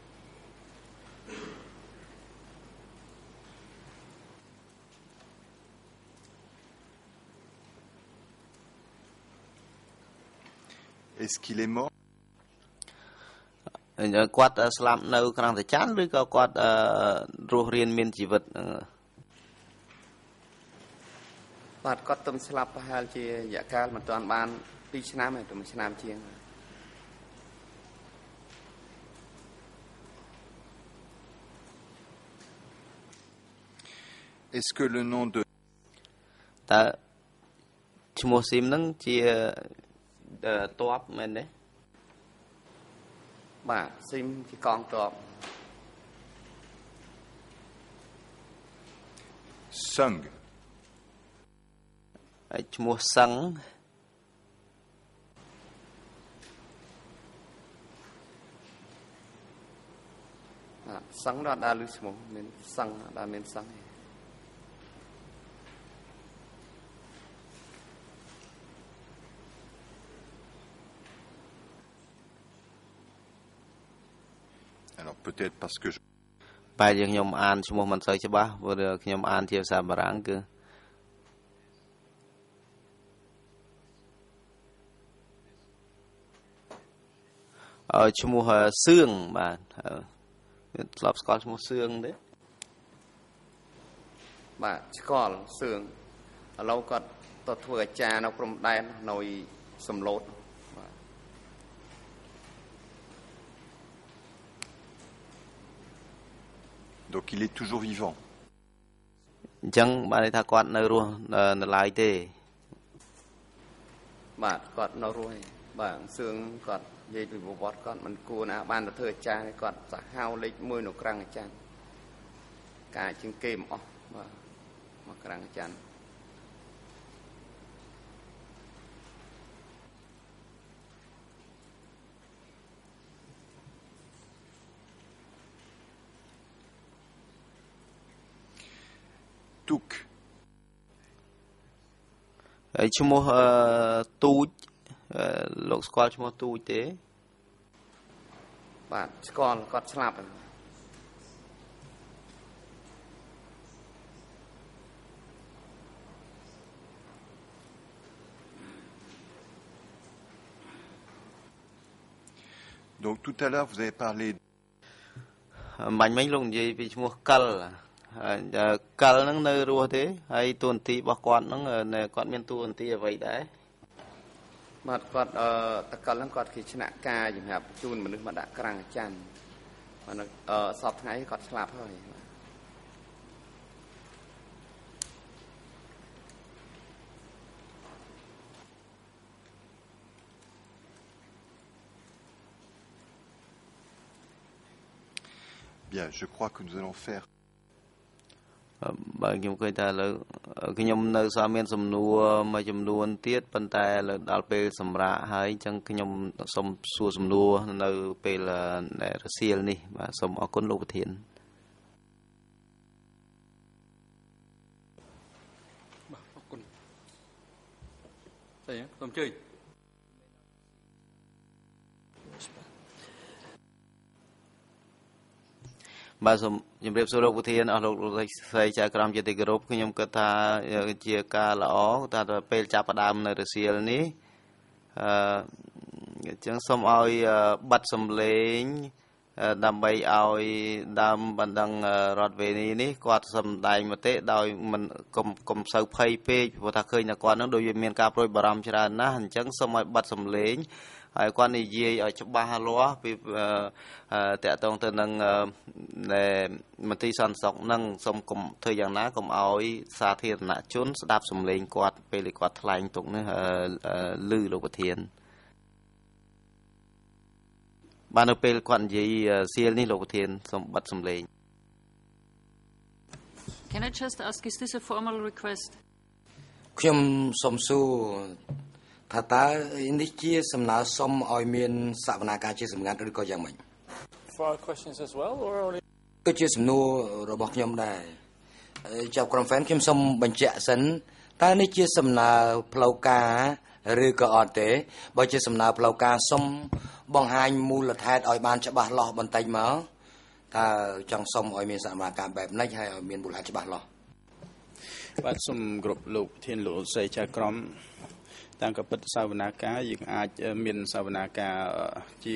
[SPEAKER 6] Est-ce qu'il est mort
[SPEAKER 7] គាត់ស្លាប់នៅក្រាំងតាចាន់ឬក៏គាត់រស់រានមានជីវិត បាទគាត់ទំស្លាប់ប្រហែលជារយៈកាលមិនទាន់បានtwoឆ្នាំទេមួយឆ្នាំជាង
[SPEAKER 6] Est-ce que le nom de
[SPEAKER 7] តើឈ្មោះស៊ីមហ្នឹងជាតបមែនទេបាទស៊ីមជាកងតប
[SPEAKER 6] Sung
[SPEAKER 7] ហើយឈ្មោះសឹងសឹងដល់ដើរលឺឈ្មោះមានសឹងដល់មានសឹង
[SPEAKER 6] Alors peut-être parce que je
[SPEAKER 7] បែរជាខ្ញុំអានឈ្មោះមិនសូវច្បាស់ព្រោះខ្ញុំអានជាភាសាបារាំងគឺ ឈ្មោះសឿងបាទធ្លាប់ស្គាល់ឈ្មោះសឿងទេបាទស្គាល់សឿងឥឡូវគាត់ត
[SPEAKER 3] តធ្វើអាចារ្យនៅព្រំដែននៅសំឡូត
[SPEAKER 6] Donc il est toujours vivant.
[SPEAKER 7] អញ្ចឹងបានន័យថាគាត់នៅរស់នៅឡើយទេ
[SPEAKER 3] បាទគាត់នៅរស់ឯងបាទសឿងគាត់និយាយពីប្រវត្តិគាត់មិនគួរណាបានទៅធ្វើអាចារ្យគាត់សាហាវលេខមួយនៅក្រាំងអាចារ្យការជាងគេមិនអស់បាទមកក្រាំងអាចារ្យ
[SPEAKER 6] Touk.
[SPEAKER 7] ហើយឈ្មោះទូចលោកស្គាល់ឈ្មោះទូចទេ
[SPEAKER 3] បាទស្គាល់គាត់ស្លាប់
[SPEAKER 6] Donc tout à l'heure vous avez parlé
[SPEAKER 7] បាញ់មិញលោកនិយាយពីឈ្មោះកិល កិលហ្នឹងនៅរស់ទេហើយតួនាទីរបស់គាត់ហ្នឹងគាត់មានតួនាទីអ្វីដែរបាទគាត់អឺតកិលហ្នឹងគាត់គេឆ្នាក់ការសម្រាប់ជូនមនុស្សមកដាក់ក្រាំងអាចារ្យបាទអឺសពថ្ងៃគាត់ស្លាប់ហើយ
[SPEAKER 6] Bien, je crois que nous allons faire
[SPEAKER 7] បាទខ្ញុំឃើញថាឥឡូវខ្ញុំនៅសល់មានសំណួរមួយចំនួនទៀតប៉ុន្តែដល់ពេលសម្រាប់ហើយអញ្ចឹងខ្ញុំសូមសួរសំណួរនៅពេលរសៀលនេះបាទសូមអរគុណលោកប្រធាន
[SPEAKER 1] បាទអរគុណតែសូមជួយ
[SPEAKER 7] បាទសូមជម្រាបសួរលោកប្រធានអស់លោកលោកស្រីចៅក្រមជាទីគោរពខ្ញុំគិតថាជាការល្អថាពេលចាប់ផ្ដើមនៅរសៀលនេះអឺអញ្ចឹងសូមឲ្យប័ណ្ណសម្លេងដើម្បីឲ្យដើមបណ្ដឹងរដ្ឋវេនីនេះគាត់សម្ដែងមតិដោយមិនកុំកុំសូវភ័យពេកព្រោះថាឃើញតែគាត់នឹងដូចវាមានការប្រួយបារម្ភច្រើនណាស់អញ្ចឹងសូមឲ្យប័ណ្ណសម្លេង ហើយគាត់និយាយឲ្យច្បាស់លាស់ពីតកតងទៅនឹងមន្ត្រីសន្តិសុខនឹងសូមកុំធ្វើយ៉ាងណាកុំឲ្យសាធារណជនស្ដាប់សំឡេងគាត់ពេលគាត់ថ្លែងទុកនេះឮលោកប្រធានបាននៅពេលគាត់និយាយសៀលនេះលោកប្រធានសូមបិទសំឡេង
[SPEAKER 4] Can I just ask, is this a formal request?
[SPEAKER 5] ខ្ញុំសូមសួរ ថាតើនេះជាសំណើសុំឲ្យមានសវនាការជាសម្ងាត់ឬក៏យ៉ាងម៉េច
[SPEAKER 8] For questions as well or only
[SPEAKER 5] គឺជាសំណួររបស់ខ្ញុំដែរចាប់ក្រុម fan ខ្ញុំសូមបញ្ជាក់សិនតើនេះជាសំណើផ្លូវការឬក៏អត់ទេបើជាសំណើផ្លូវការសូមបង្ហាញមូលដ្ឋានឲ្យបានច្បាស់លាស់បន្តិចមកតើចង់សូមឲ្យមានសវនាការបែបនេះហើយឲ្យមានមូលដ្ឋានច្បាស់លាស់
[SPEAKER 8] បាទសូមគ្រប់លោកធានលោកស្រីចៅក្រម តាមកពិតសវនាការយើងអាចមានសវនាការជា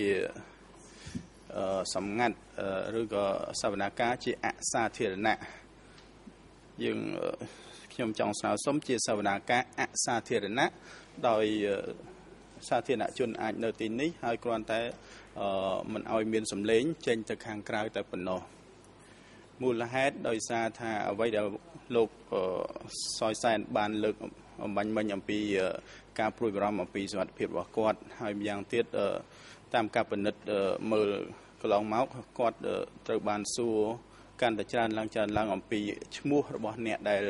[SPEAKER 8] សម្ងាត់ឬក៏សវនាការជាអសាធារណៈយើងខ្ញុំចង់ស្នើសុំជាសវនាការអសាធារណៈដោយសាធារណជនអាចនៅទីនេះហើយគ្រាន់តែមិនឲ្យមានសម្លេងចេញទៅខាងក្រៅតែប៉ុណ្ណោះមូលហេតុដោយសារថាអ្វីដែលលោកសយសែនបានលើក បាញ់មិញអំពីការព្រួយបារម្ភអំពីសុខភាពរបស់គាត់ហើយម្យ៉ាងទៀតតាមការពិនិត្យមើលកន្លងមកគាត់ត្រូវបានសួរកាន់តែច្រើនឡើងច្រើនឡើងអំពីឈ្មោះរបស់អ្នកដែល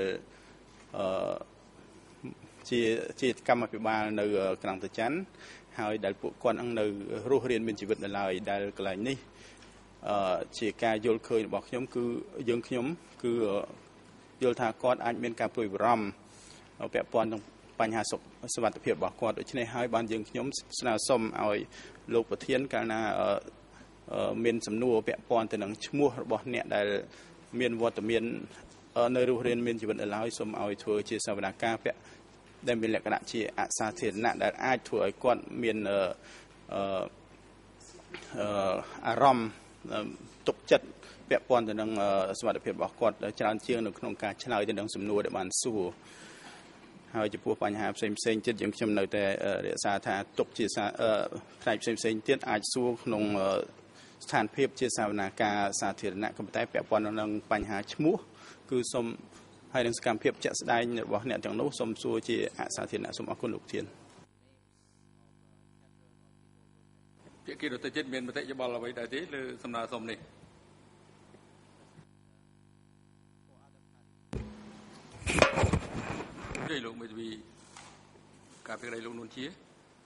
[SPEAKER 8] ជាជាកម្មអភិបាលនៅក្រងតាច័ន្ទហើយដែលពួកគាត់នឹងនៅរស់រានមានជីវិតនៅឡើយដែលកន្លែងនេះជាការយល់ឃើញរបស់ខ្ញុំគឺយើងខ្ញុំគឺយល់ថាគាត់អាចមានការព្រួយបារម្ភ ពាក់ព័ន្ធនឹងបញ្ហាសុខភាពរបស់គាត់ដូច្នេះហើយបានយើងខ្ញុំស្នើសុំឲ្យលោកប្រធានកាលណាមានសំណួរពាក់ព័ន្ធទៅនឹងឈ្មោះរបស់អ្នកដែលមានវត្តមាននៅរស់រានមានជីវិតនៅឡើយសូមឲ្យធ្វើជាសវនាការពាក់ដែលមានលក្ខណៈជាអសាធារណៈដែលអាចធ្វើឲ្យគាត់មានអារម្មណ៍ទុកចិត្តពាក់ព័ន្ធទៅនឹងសុខភាពរបស់គាត់ច្រើនជាងនៅក្នុងការឆ្លើយទៅនឹងសំណួរដែលបានសួរ ហហើយចំពោះបញ្ហាផ្សេងផ្សេងទៀតយើងខ្ញុំនៅតែរក្សាថាទុកជាផ្នែកផ្សេងផ្សេងទៀតអាចសួរក្នុងស្ថានភាពជាសាវនាការសាធារណៈក៏ប៉ុន្តែពាក់ព័ន្ធនឹងបញ្ហាឈ្មោះគឺសូមហើយនឹងសកម្មភាពជាក់ស្ដែងរបស់អ្នកទាំងនោះសូមសួរជាអសាធារណៈសូមអរគុណលោកធាន
[SPEAKER 1] ភាគីរដ្ឋជាតិមានមតិយោបល់អ្វីដែរទេលើសំណើសុំនេះជ័យលោកមេធាវីការពីក្តីលោកនួនជា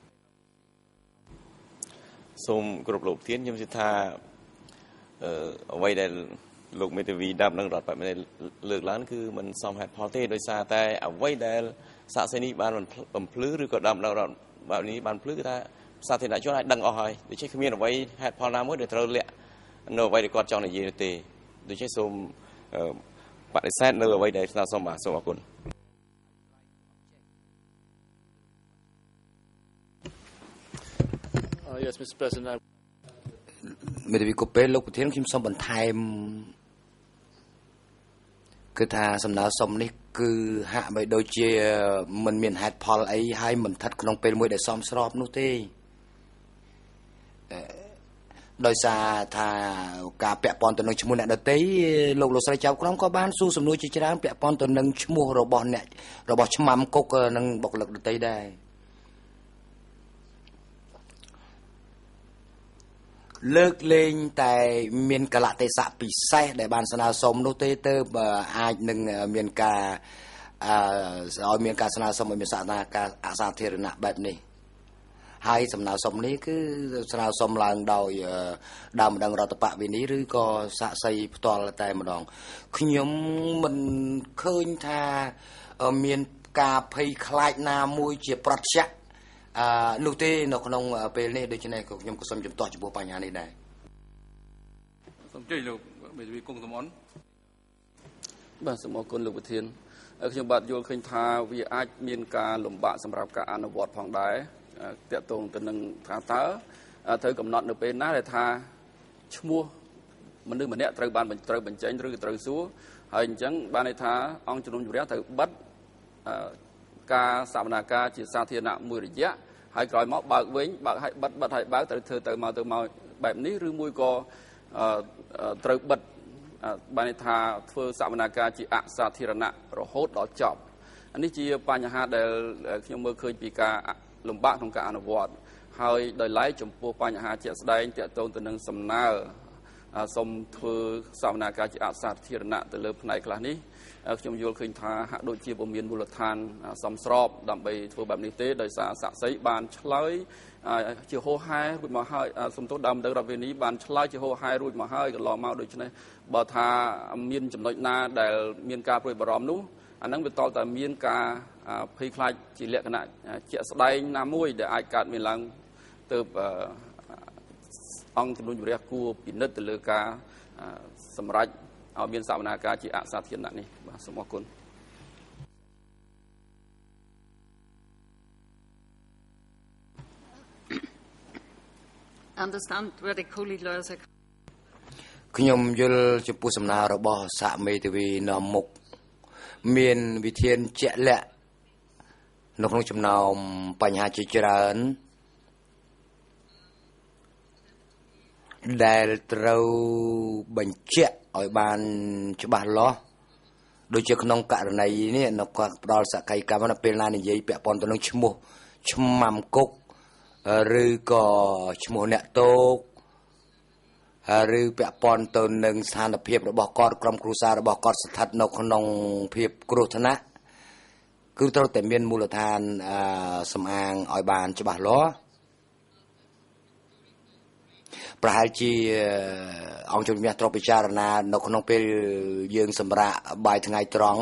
[SPEAKER 9] សូមគ្រប់លោកធានខ្ញុំជឿថាអឺអ្វីដែលលោកមេធាវីដាប់នឹងរដ្ឋបាលលើកឡើងគឺมันសមហេតុផលទេដោយសារតែអ្វីដែលសាកសីនេះបានបំភ្លឺឬក៏ដាប់នៅរដ្ឋបែបនេះបានភ្លឺគឺថាសាធារណជនអាចដឹងអស់ហើយដូច្នេះគ្មានអ្វីហេតុផលណាមួយដែលត្រូវលាក់នៅអ្វីដែលគាត់ចង់និយាយនោះទេដូច្នេះសូមបដិសេធនៅអ្វីដែលស្នើសុំបាទសូមអរគុណ
[SPEAKER 10] Yes, Mister President.
[SPEAKER 5] មេធាវីកូពេលលោកប្រធានខ្ញុំសូមបន្ថែមគឺថាសំណើសុំនេះគឺហាក់បីដូចជាមិនមានហេតុផលអីហើយមិនស្ថិតក្នុងពេលមួយដែលសមស្របនោះទេដោយសារថាការពាក់ព័ន្ធទៅនឹងឈ្មោះអ្នកដទៃលោកលោកស្រីចៅក្រមក៏បានសួរសំណួរជាច្រើនពាក់ព័ន្ធទៅនឹងឈ្មោះរបស់អ្នករបស់ឆ្មាំគុកនិងបុគ្គលិកដទៃដែរលើកលែងតែមានកលៈទេសៈពិសេសដែលបានស្នើសុំនោះទេទៅអាចនឹងមានការអឺឲ្យមានការស្នើសុំឲ្យមានសាធារណការអសាធារណៈបែបនេះហើយសំណើសុំនេះគឺស្នើសុំឡើងដោយដើមម្ដងរដ្ឋបវេនីឬក៏សាក្សីផ្ទាល់តែម្ដងខ្ញុំមិនឃើញថាមានការភ័យខ្លាចណាមួយជាប្រតិយអឺនោះទេនៅក្នុងពេលនេះដូច្នេះក៏ខ្ញុំក៏សូមជំទាស់ចំពោះបញ្ហានេះដែរ
[SPEAKER 1] សូមជ័យលោកមេធាវីគង់សំអន
[SPEAKER 10] បាទសូមអរគុណលោកប្រធានខ្ញុំបាទយល់ឃើញថាវាអាចមានការលំបាកសម្រាប់ការអនុវត្តផងដែរតាក់ទងទៅនឹងថាតើត្រូវកំណត់នៅពេលណាដែលថាឈ្មោះមនុស្សម្នាក់ត្រូវបានត្រូវបញ្ចេញឬត្រូវសួរហើយអញ្ចឹងបានន័យថាអង្គជំនុំជម្រះត្រូវបិទការសវនាការជាសាធារណៈមួយរយៈហើយក្រោយមកបើកវិញបើកឲ្យបិទបិទឲ្យបើកត្រូវធ្វើទៅមកទៅមកបែបនេះឬមួយក៏ត្រូវបិទបានន័យថាធ្វើសវនាការជាអសាធារណៈរហូតដល់ចប់នេះជាបញ្ហាដែលខ្ញុំមើលឃើញពីការលំបាកក្នុងការអនុវត្តហើយដោយឡែកចំពោះបញ្ហាជាក់ស្ដែងទាក់ទងទៅនឹងសំណើសូមធ្វើសវនាការជាអសាធារណៈទៅលើផ្នែកខ្លះនេះខ្ញុំយល់ឃើញថាហាក់ដូចជាពុំមានមូលដ្ឋានសមស្របដើម្បីធ្វើបែបនេះទេដោយសារសាក្សីបានឆ្លើយជាហោហែរួចមកហើយសំទោសដើមទៅរដ្ឋវេនីបានឆ្លើយជាហោហែរួចមកហើយកន្លងមកដូច្នេះបើថាមានចំណុចណាដែលមានការព្រួយបារម្ភនោះអានឹងវាតតែមានការភ័យខ្លាចជាលក្ខណៈជាក់ស្ដែងណាមួយដែលអាចកើតមានឡើងទៅអង្គជំនុំជម្រះគួរពិនិត្យទៅលើការសម្រេចឲ្យមានសវនាការជាអសាធារណៈនេះបាទសូមអរគុណ
[SPEAKER 4] Understand very clearly lawyers
[SPEAKER 5] ខ្ញុំយល់ចំពោះសំណើរបស់សាកមេធាវីនាំមុខមានវិធានជាក់លាក់នៅក្នុងចំណោមបញ្ហាជាច្រើនដែលត្រូវបញ្ជាក់ឲ្យបានច្បាស់លាស់ដូចជាក្នុងករណីនេះនៅគាត់ផ្ដល់សក្ខីកម្មនៅពេលណានិយាយពាក់ព័ន្ធទៅនឹងឈ្មោះឆ្មាំគុកឬក៏ឈ្មោះអ្នកតោកឬពាក់ព័ន្ធទៅនឹងស្ថានភាពរបស់គាត់ក្រុមគ្រួសាររបស់គាត់ស្ថិតនៅក្នុងភាពគ្រោះថ្នាក់គឺត្រូវតែមានមូលដ្ឋានសម្អាងឲ្យបានច្បាស់លាស់ប្រហែលជាអង្គជំនុំត្រូវពិចារណានៅក្នុងពេលយើងសម្រាកបាយថ្ងៃត្រង់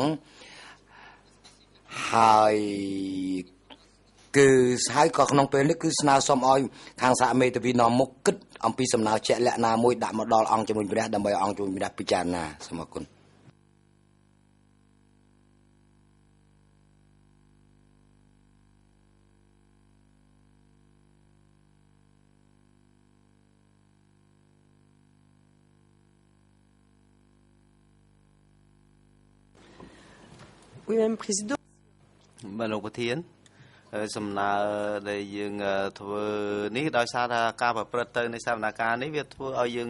[SPEAKER 5] ហើយគឺហើយក៏ក្នុងពេលនេះគឺស្នើសុំឲ្យខាងសហមេធាវីនាំមុខគិតអំពីសំណើជាក់លាក់ណាមួយដាក់មកដល់អង្គជំនុំជម្រះដើម្បីឲ្យអង្គជំនុំជម្រះពិចារណាសូមអរគុណ
[SPEAKER 11] Oui, Madame la Présidente.
[SPEAKER 7] បាទលោកប្រធានសំណើដែលយើងធ្វើនេះដោយសារថាការប្រព្រឹត្តទៅនៃសវនកម្មនេះវាធ្វើឲ្យយើង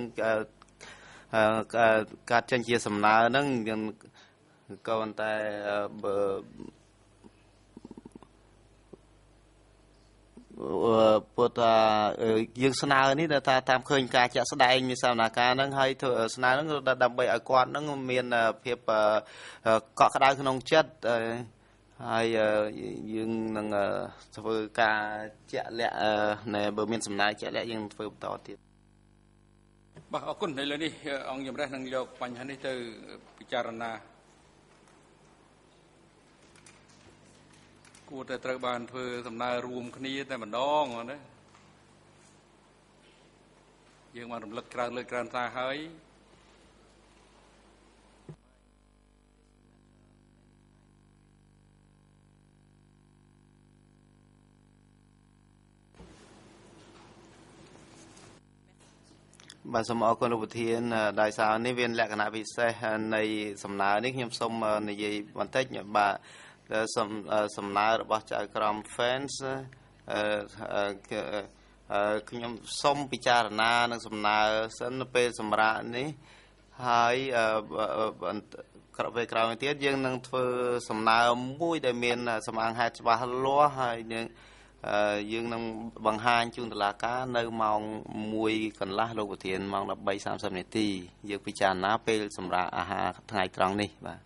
[SPEAKER 7] ការចេញជាសំណើហ្នឹងយើងក៏ប៉ុន្តែបើពុទ្ធយើងស្នើនេះថាតាមឃើញការចាក់ស្ដែងមានសវនកម្មហ្នឹងហើយធ្វើស្នើហ្នឹងដើម្បីឲ្យគាត់ហ្នឹងមានភាពកក់ក្ដៅក្នុងចិត្តហើយយើងនឹងធ្វើការជាក់លាក់ណែបើមានសំណើជាក់លាក់យើងធ្វើបន្តទៀត
[SPEAKER 1] បាទអរគុណឥឡូវនេះអង្គជំរះនឹងយកបញ្ហានេះទៅពិចារណាគួរតែត្រូវបានធ្វើសំណើរួមគ្នាតែម្ដងណាយើងបានរំលឹកក្រៅលើកក្រៅសារហើយ
[SPEAKER 7] បាទសូមអរគុណលោកប្រធានដោយសារនេះវាលក្ខណៈពិសេសនៃសំណើនេះខ្ញុំសូមនិយាយបន្តិចបាទសំសំណើរបស់ចៅក្រម fans ខ្ញុំសូមពិចារណានឹងសំណើសិននៅពេលសម្រាប់នេះហើយក្រោយពេលក្រោយទៀតយើងនឹងធ្វើសំណើមួយដែលមានសម្អាងហេតុច្បាស់លាស់ហើយយើងយើងនឹងបង្ហាញជូនតុលាការនៅម៉ោងមួយកន្លះលោកប្រធានម៉ោង ដប់បីសាមសិប នាទីយើងពិចារណាពេលសម្រាប់អាហារថ្ងៃត្រង់នេះបាទ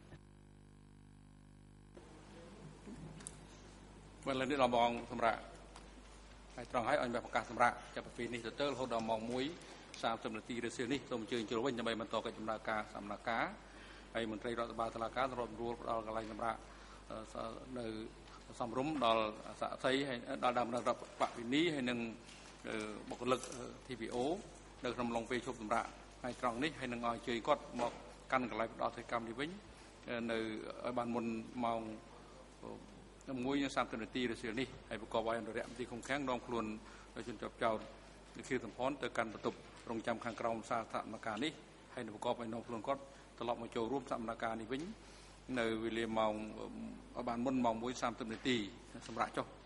[SPEAKER 1] ពេលនេះដល់ម៉ោងសម្រាប់ថ្ងៃត្រង់ហើយឲ្យប្រកាសសម្រាប់ចាប់ពីនេះទៅទៅរហូតដល់ម៉ោងមួយសាមសិប នាទីឬសៀលនេះសូមអញ្ជើញចូលវិញដើម្បីបន្តកិច្ចដំណើរការសម្ដែងការហើយមន្ត្រីរដ្ឋបាលតុលាការសម្របសម្រួលផ្ដល់កន្លែងសម្រាប់នៅសំរុំដល់សាកសីហើយដល់ដើមរដ្ឋបព្វនីហើយនឹងបុគ្គលិក ធី វី អូ នៅក្នុងឡុងពេលជប់សម្រាប់ថ្ងៃត្រង់នេះហើយនឹងឲ្យជួយគាត់មកកាន់កន្លែងផ្ដល់សេកម្មនេះវិញនៅឲ្យបានមុនម៉ោងមួយសាមសិប នាទីរសៀលនេះហើយប្រកបដោយអន្តរមន្ត្រីឃុំឃាំងនាំខ្លួនជនជាប់ចោទវិធានសម្ព័ន្ធទៅកាន់បន្ទប់រងចាំខាងក្រោមសាធារណការនេះហើយនឹងប្រកបដោយនាំខ្លួនគាត់ត្រឡប់មកចូលរួមសកម្មភាពនេះវិញនៅវេលាម៉ោងបានមុនម៉ោងមួយសាមសិប នាទីសម្រាប់ចុះ